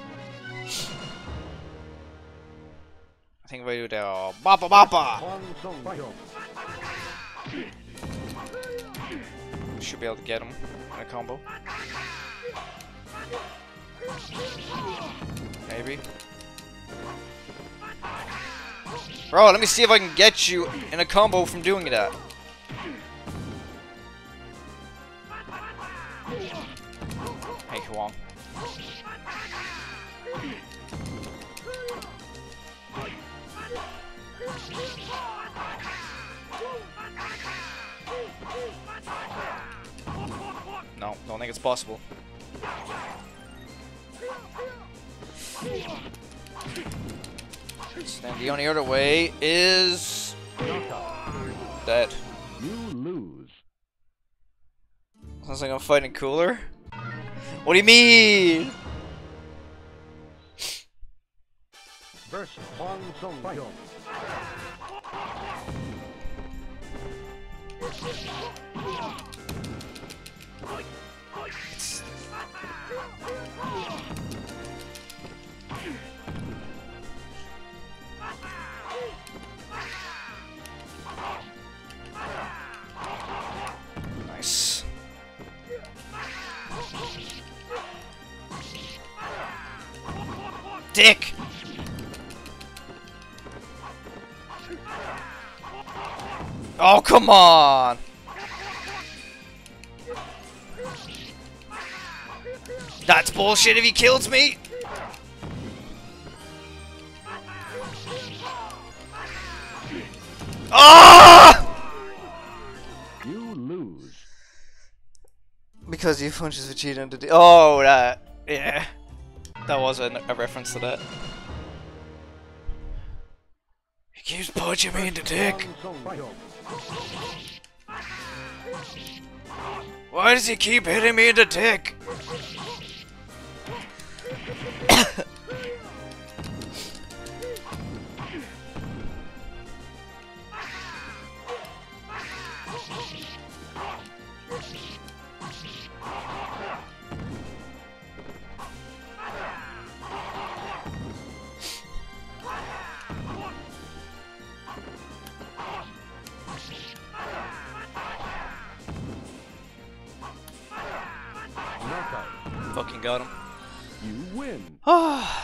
I think if I do the bapa bapa, Hong Song Fight. should be able to get him in a combo. Maybe. Bro, let me see if I can get you in a combo from doing that. Hey, Huang. No, don't think it's possible. And the only other way is dead. You lose. Sounds like I'm fighting cooler. What do you mean? Versus Hong Song Fight. Nice. Dick! Oh, come on! That's bullshit if he kills me! Ah! You lose. Because he punches Vegeta into the. Oh, that. Yeah. That was a reference to that. He keeps punching me in the dick. Why does he keep hitting me in the dick? Fucking got him. You win. Oh,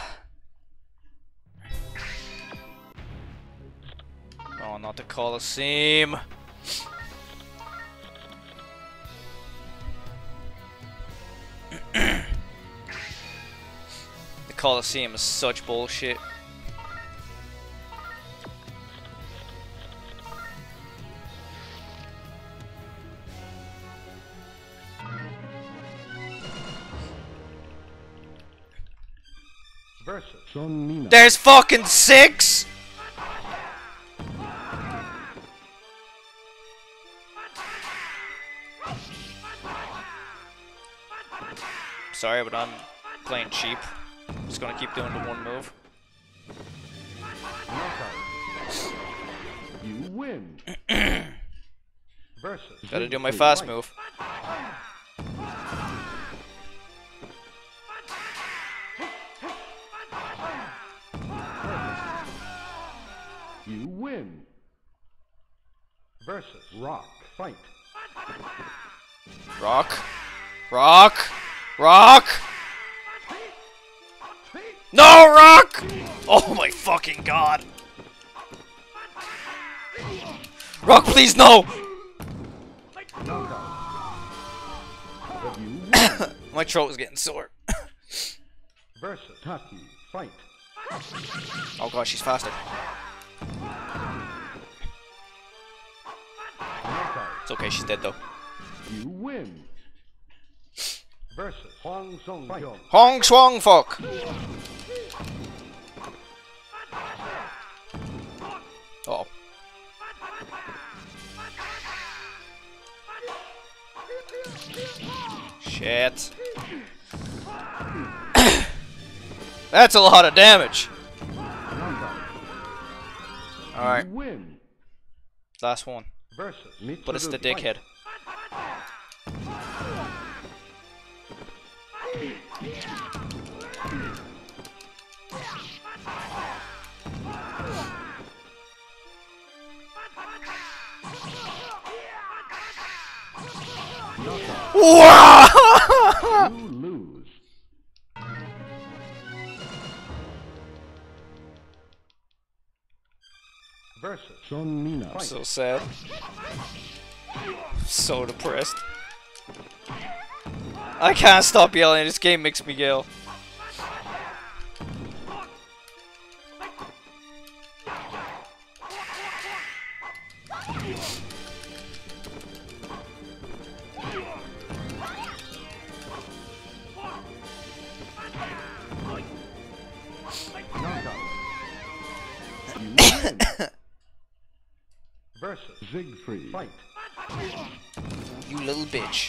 not the Colosseum. The Colosseum is such bullshit. Versus Son Mina. There's fucking 6! Sorry, but I'm playing cheap. I'm just gonna keep doing the one move. You win. Versus. Gotta do my fast move. You win. Versus Rock. Fight. Rock. Rock. Rock. No, Rock! Oh my fucking god. Rock, please, no! My throat is getting sore. Versus Taki. Fight. Oh god, she's faster. It's okay, she's dead though. You win. Versus Hong Song Kyung. Hong Swang fuck! Uh oh. Shit. That's a lot of damage. Alright. Win. Last one. Versus But it's the Mitsuru dickhead. Wow! You lose. Versus Son Mina. I'm so sad. So depressed. I can't stop yelling, this game makes me yell. Versus Siegfried. Fight. You little bitch.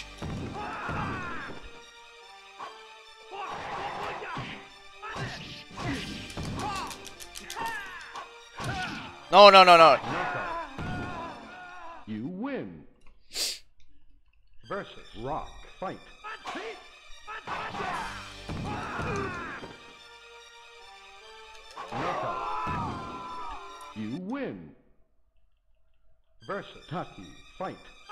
No, no, no, no. You win. Versus Rock. Fight. You win. Versus Taki. Fight.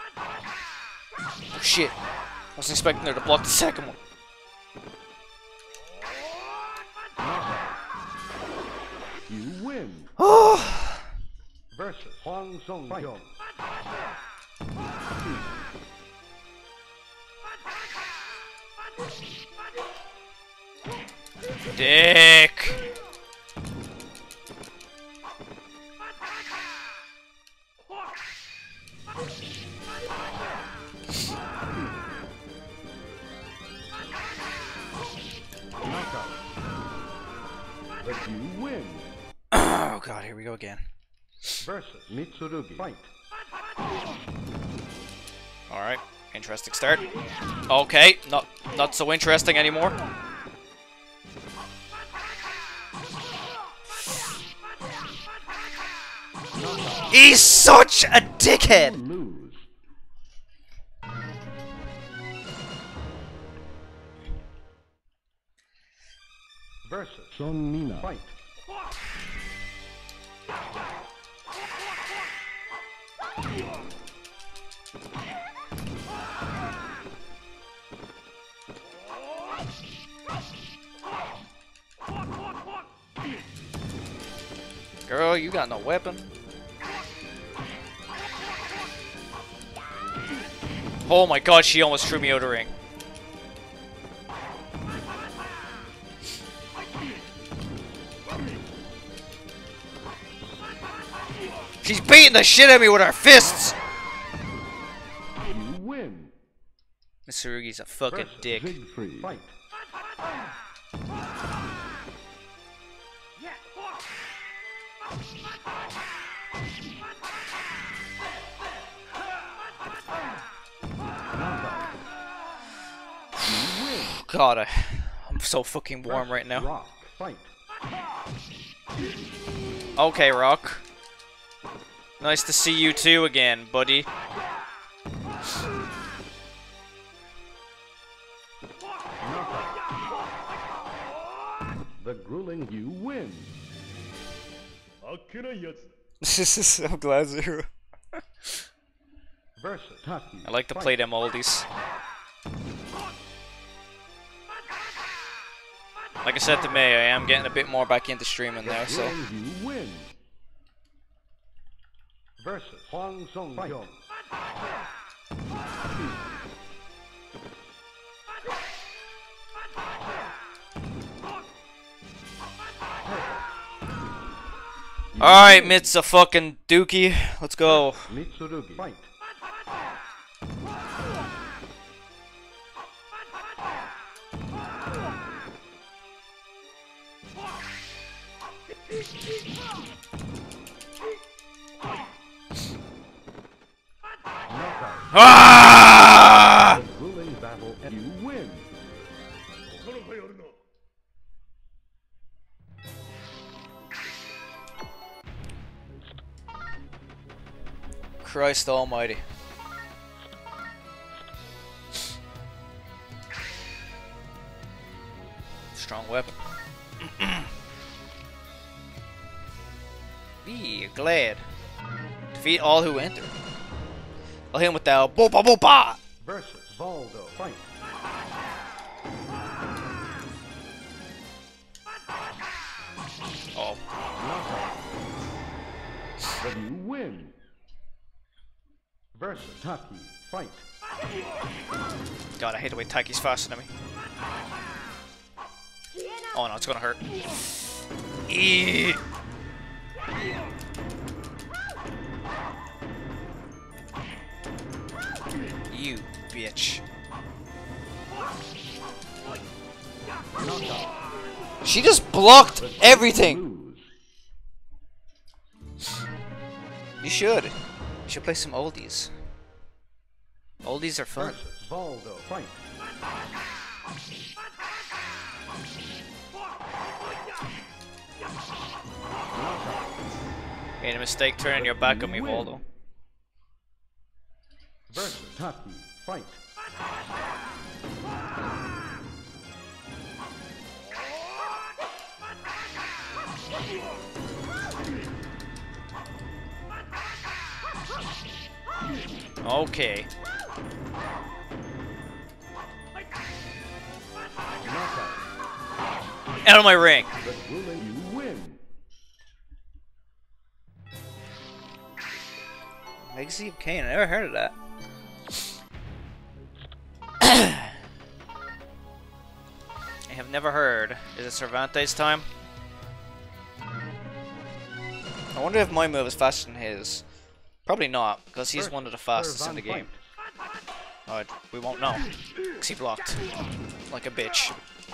Oh shit. I was expecting her to block the second one. You win. Versus Hwang Song Kyung. Dick! But you win. Oh god, here we go again. Versus Mitsurugi. Fight. Alright, interesting start. Okay, not so interesting anymore. He's such a dickhead! Lose. Versus Son Mina. Fight. Girl, you got no weapon. Oh my god, she almost threw me out of the ring. She's beating the shit out of me with her fists! You win. Mitsurugi's a fucking dick. Siegfried. Fight. God, I'm so fucking warm right now. Rock. Fight. Okay, Rock. Nice to see you too again, buddy. The grueling you win. I'm glad Zero. Versus Taki. I like to play them oldies. Like I said to May, I am getting a bit more back into streaming now, so. You win. Versus Hwang Song-kyung. Alright, Mitsa fucking Dookie, let's go. Mitsurugi. Fight. Ah! The grueling battle and you win. Christ almighty. Strong weapon. Be glad. Defeat all who enter. I'll hit him with that bopa bopa! Versus Valdo. Fight. Oh. But you win. Versus Taki. Fight. God, I hate the way Taiki's faster than me. Oh no, it's gonna hurt. Eee. You bitch. She just blocked everything. You should. You should play some oldies. Oldies are fun. Versus Valdo. Fight. Made a mistake turning your back on me, Waldo. Versus Taki. Fight. Okay. Out of my ring. The grueling you win. Legacy of Kain. I never heard of that. have never heard. Is it Cervantes time? I wonder if my move is faster than his. Probably not, because he's one of the fastest in the game. Alright, we won't know. Because he blocked. Like a bitch.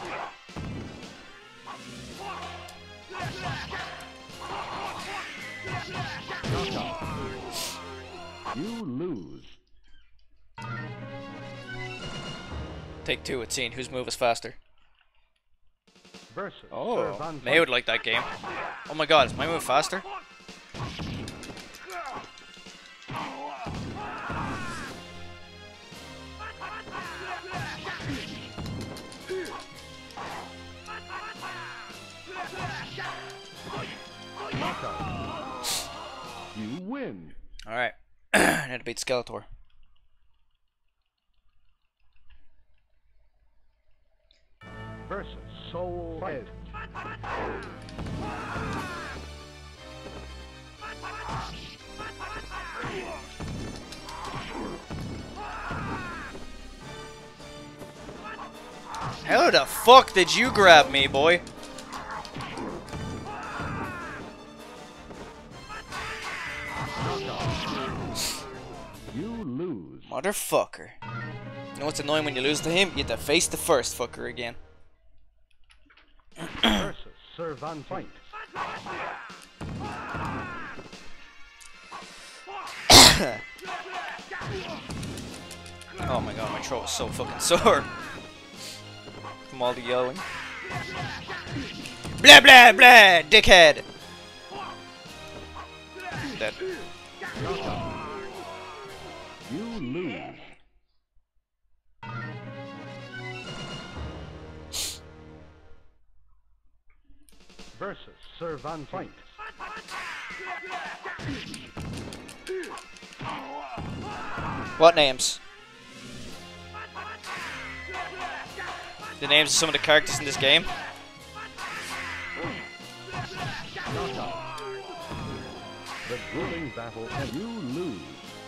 You lose. Take two at seeing whose move is faster. Versus Oh, Cervantes. May would like that game. Oh my god, is my move faster? Knockout. You win. Alright. I need to beat Skeletor. Versus Soul Edge. How the fuck did you grab me, boy? You lose. Motherfucker. You know what's annoying when you lose to him? You have to face the first fucker again. Versus Cervantes. Oh my god, my throat is so fucking sore. From all the yelling. Blah blah blah, dickhead! Dead. You lose. Versus Cervantes. What names? The names of some of the characters in this game? The grueling battle and you lose.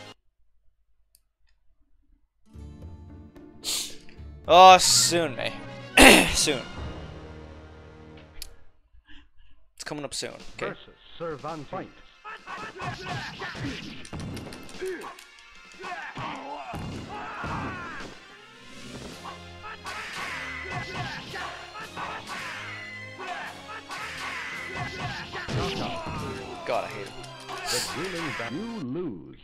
Oh, soon, May. Soon. It's coming up soon, okay? Versus Cervantes. God, I hate him. The grueling battle you lose.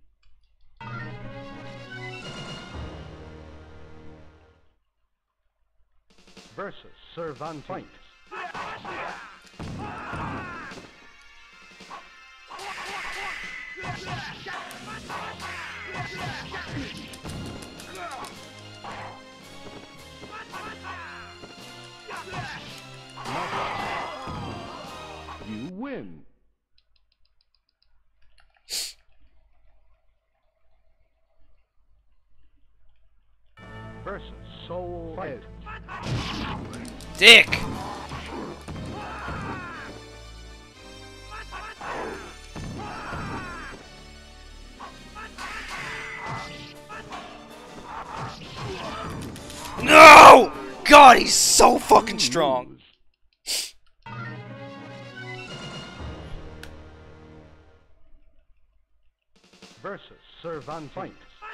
Versus Cervantes. You win. Versus Soul Edge. Dick! No! God, he's so fucking strong. Versus Cervantes.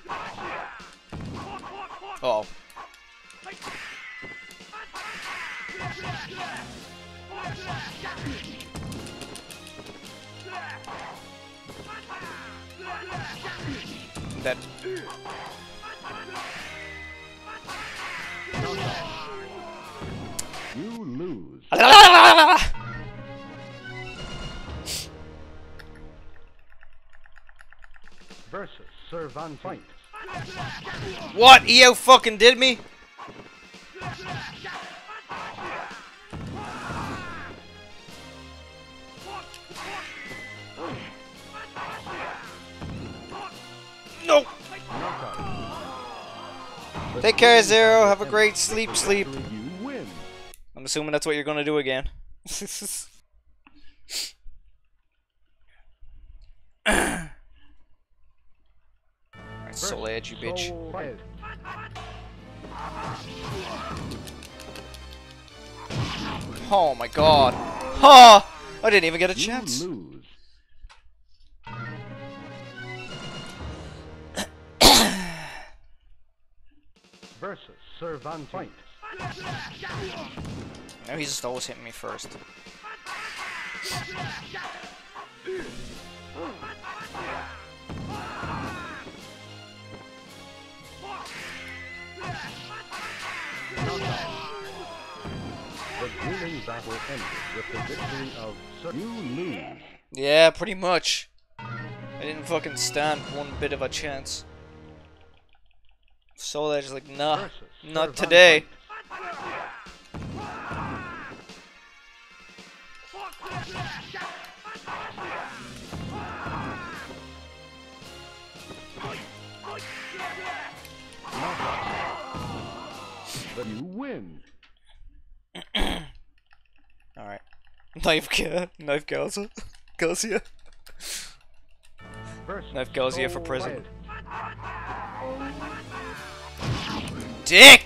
Oh. That. You lose. Versus Cervantes. What? EO fucking did me? No. Take care, Zero. Have a great sleep. You win. I'm assuming that's what you're gonna do again. Alright, Soul Edge, you bitch. Soul Edge. Oh my god. Ha! I didn't even get a You chance. lose. Versus Cervantes. Now he's just always hitting me first. The grueling battle ended with the victory of You lose. Yeah, pretty much. I didn't fucking stand one bit of a chance. Soul Edge is like, nah, Versus not Cervantes. today. But you win. Alright. Knife Garcia. Garcia. Versus Knife Garcia for Soul president. Edge. Dick!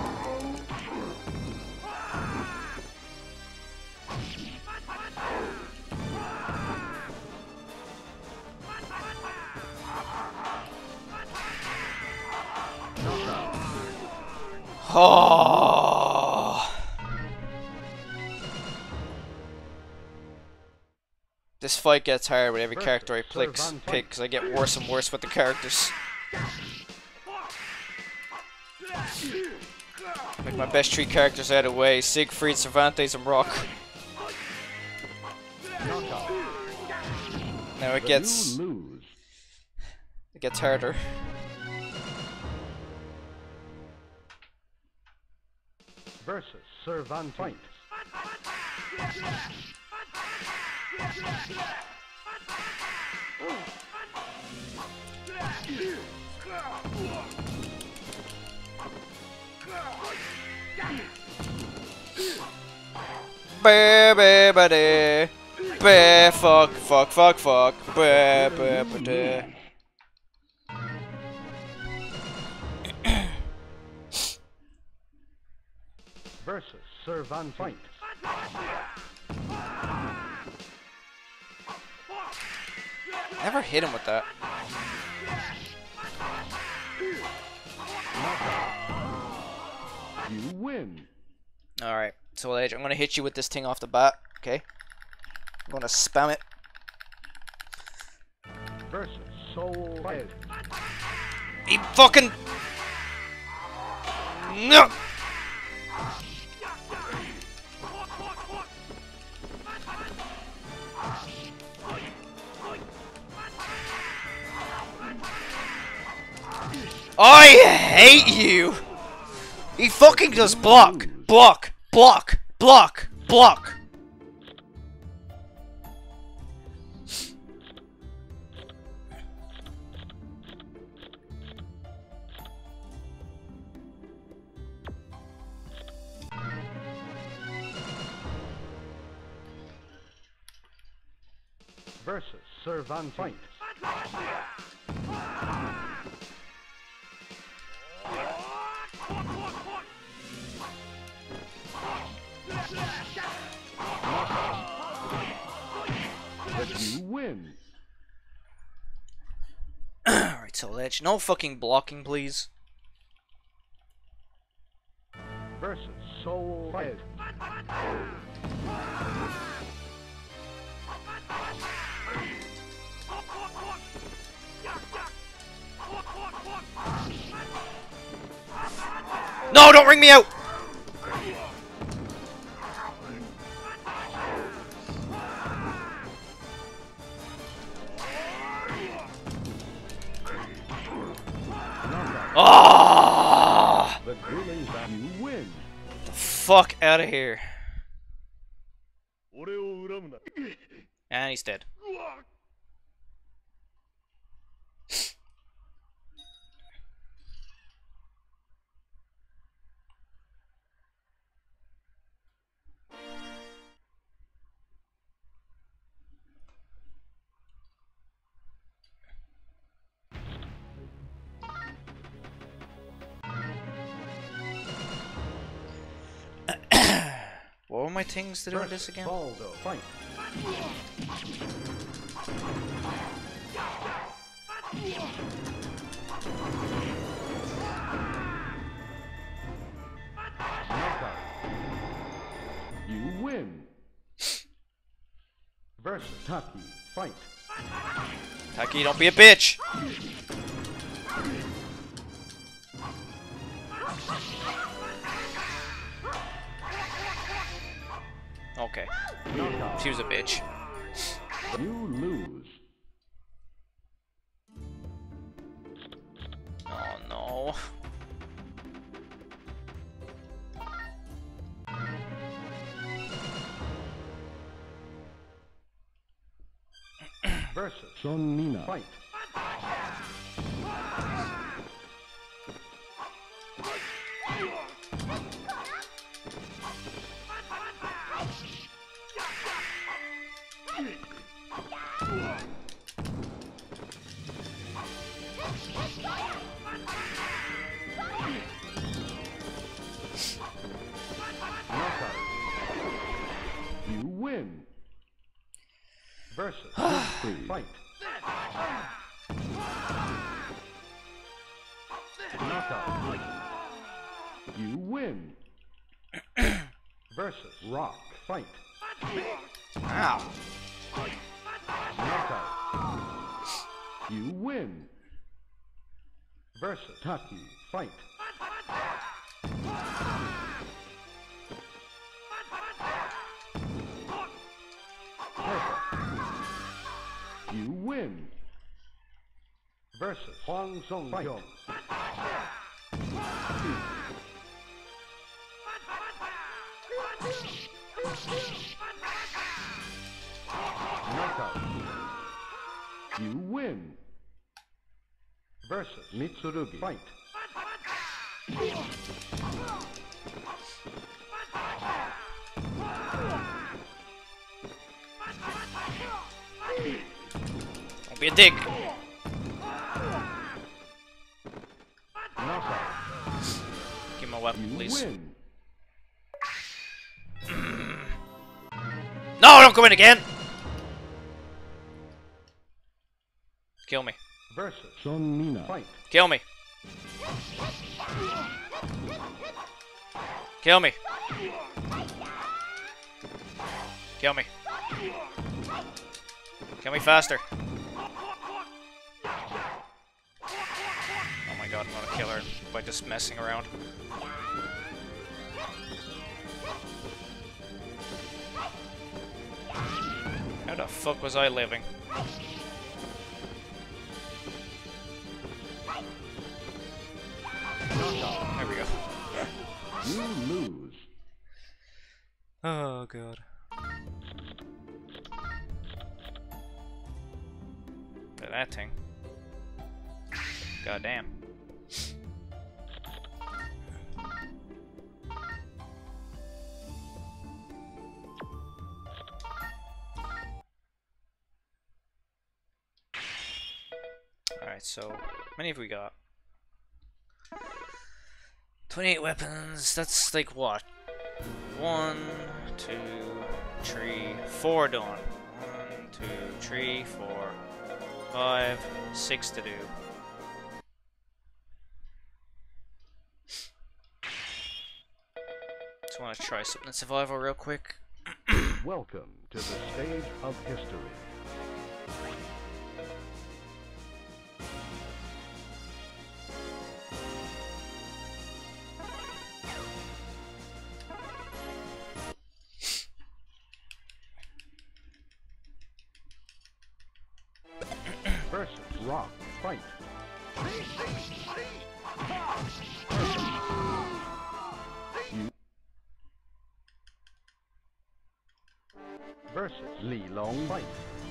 Oh. This fight gets hard with every character I pick, because I get worse and worse with the characters. Like my best three characters out of the way: Siegfried, Cervantes, and Rock. Now it gets harder. Versus Cervantes. Ba-ba-ba-da. Ba fuck fuck fuck fuck. Ba-ba-ba-da. Versus Cervantes. Never hit him with that. You win. Alright, Soul Edge, I'm gonna hit you with this thing off the bat, okay? I'm gonna spam it. Versus Soul Edge. He fucking... No! I hate you! He fucking does block, block, block, block, block. Versus Cervantes. But you win. Alright, Soul Edge, no fucking blocking, please. Versus Soul Edge. No, don't ring me out! Oh! The grueling battle. You win. The fuck out of here. And he's dead. my things to do with this again? Baldo, fight. Knockout. You win. Versus Taki, fight. Taki, don't be a bitch! Okay. Knockout. She was a bitch. You lose. Oh no. Versus Son Nina, fight. Knockout. You win. Versus Siegfried, fight. Knockout. You win. Versus Rock, fight. Ow. Knockout. You win. Versus Taki, fight. Perfect. You win. Versus Huang Song fight. Knockout. You win. Versus Mitsurugi, fight. Don't be a dick. Knockout. Give me a weapon, You please. win. No, don't go in again! Kill me. Versus Son Nina, fight. Kill me. Kill me. Kill me. Kill me faster. Oh my god, I'm gonna kill her by just messing around. How the fuck was I living? There we go. You lose. Oh god. Look at that thing. God damn. Alright, so how many have we got? 28 weapons, that's like what? 1, 2, 3, 4 done. 1, 2, 3, 4, 5, 6 to do. Just want to try something in survival real quick. Welcome to the stage of history. Versus Rock, fight. You versus Li Long, fight.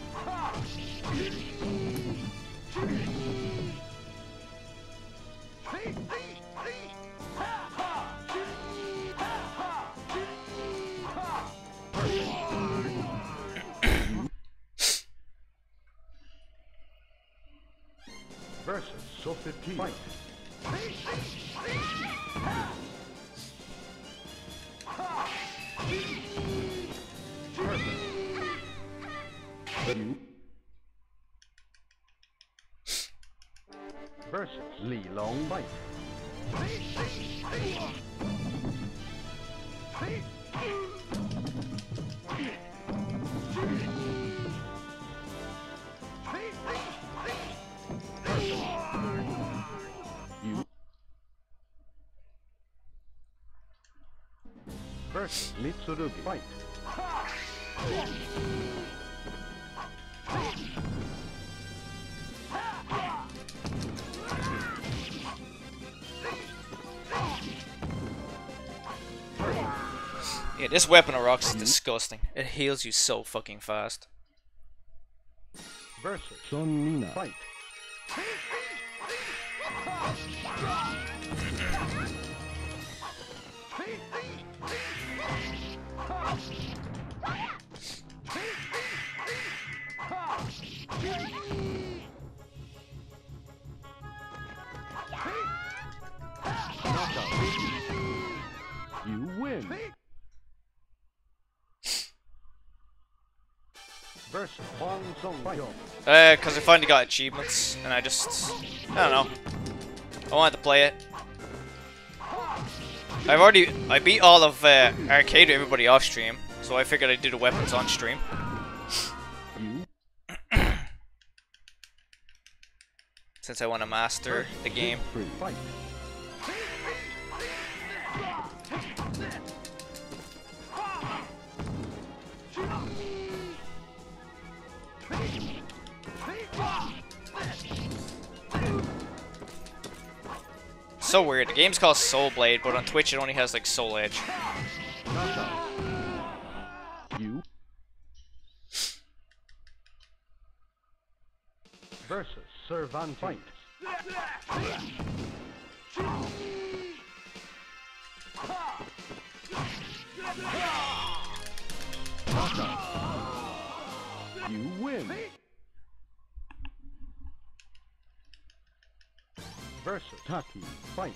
Versus Sophie, fight. You versus Li Long Fight. You versus Mitsurugi Fight. Yeah, this weapon of rocks is disgusting. It heals you so fucking fast. Versus Son Mina Fight. You win. Versus Huang Song Fight. Cause I finally got achievements, and I don't know. I wanted to play it. I beat all of Arcade with everybody off stream, so I figured I'd do the weapons on stream. Since I want to master the game. Fight. So weird. The game's called Soul Blade, but on Twitch it only has like Soul Edge. You versus Cervantes. Fight. You win. Versus Taki. Fight.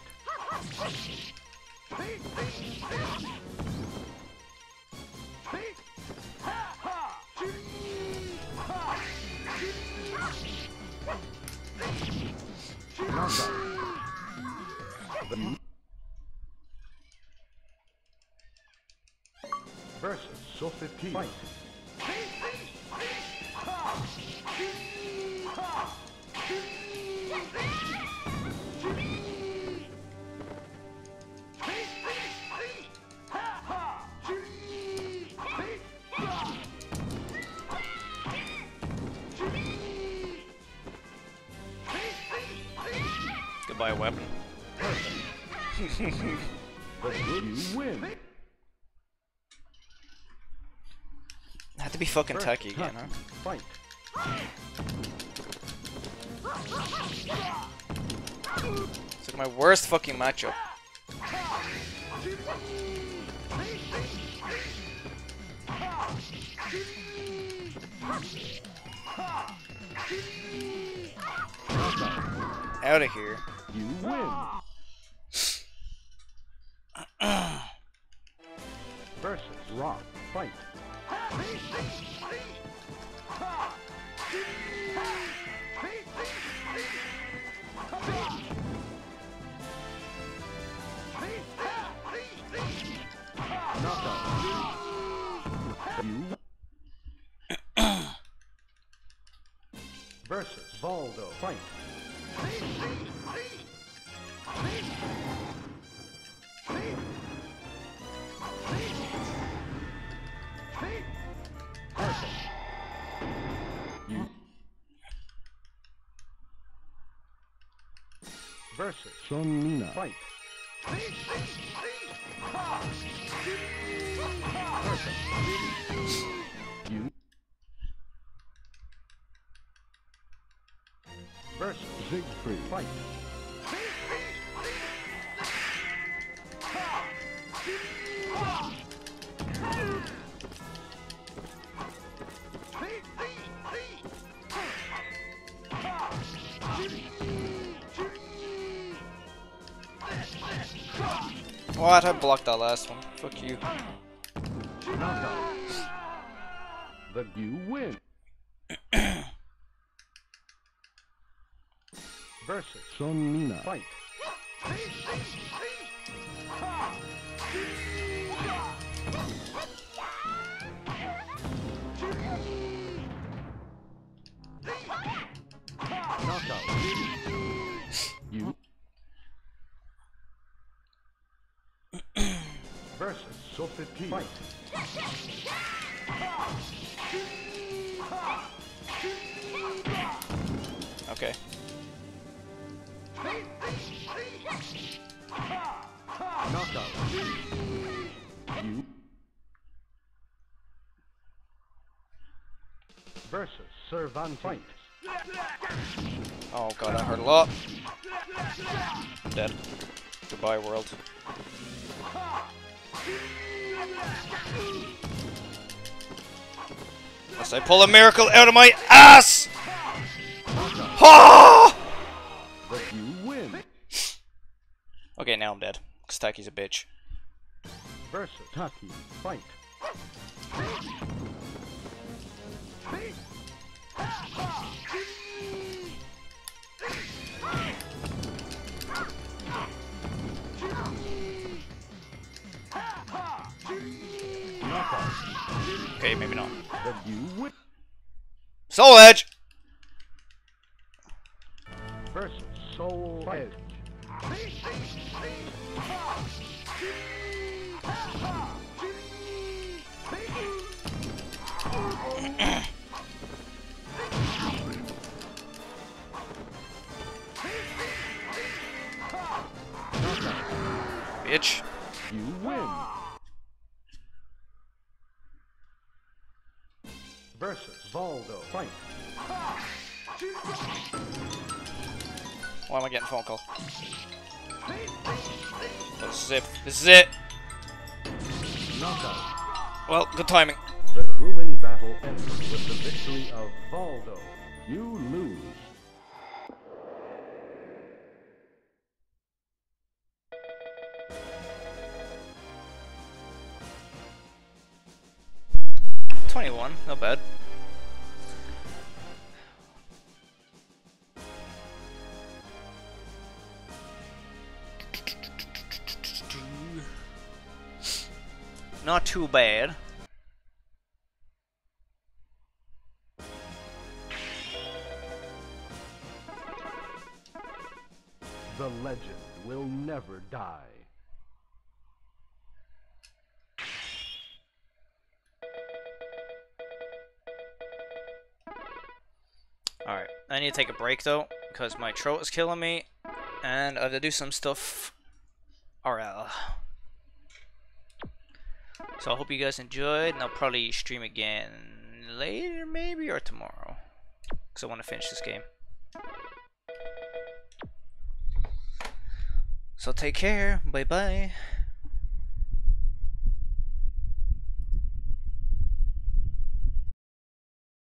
Versus Sophie. Fight. Goodbye, weapon. You win. I have to be fucking Taki again, huh? Fight. It's like my worst fucking matchup. Out of here. You win. Versus Rock. Fight. You versus Valdo. Fight. You versus Son Mina. Fight. You versus Siegfried. Fight. What? I blocked that last one. Fuck you. Knockout. Then you win. versus Son Mina. Fight. Knockout. You versus Sofeti. Fight. Okay. Knockout. You versus Cervantes. Fight. Oh god, that hurt a lot. I'm dead. Goodbye, world. Unless I pull a miracle out of my ass! Ha! But you win. Okay, now I'm dead. Cause Taki's a bitch. Versus Taki. Fight. Knockout. Okay, maybe not. But you win. Soul Edge! Versus Soul Edge. Bitch. You win. Versus Valdo. Fight. Why am I getting a phone call? This is it. This is it. Knockout. Well, good timing. The grueling battle ends with the victory of Valdo. You lose. $21, not bad. Not too bad. The legend will never die. Alright, I need to take a break though, because my throat is killing me, and I have to do some stuff RL. So I hope you guys enjoyed, and I'll probably stream again later maybe, or tomorrow, because I want to finish this game. So take care, bye bye.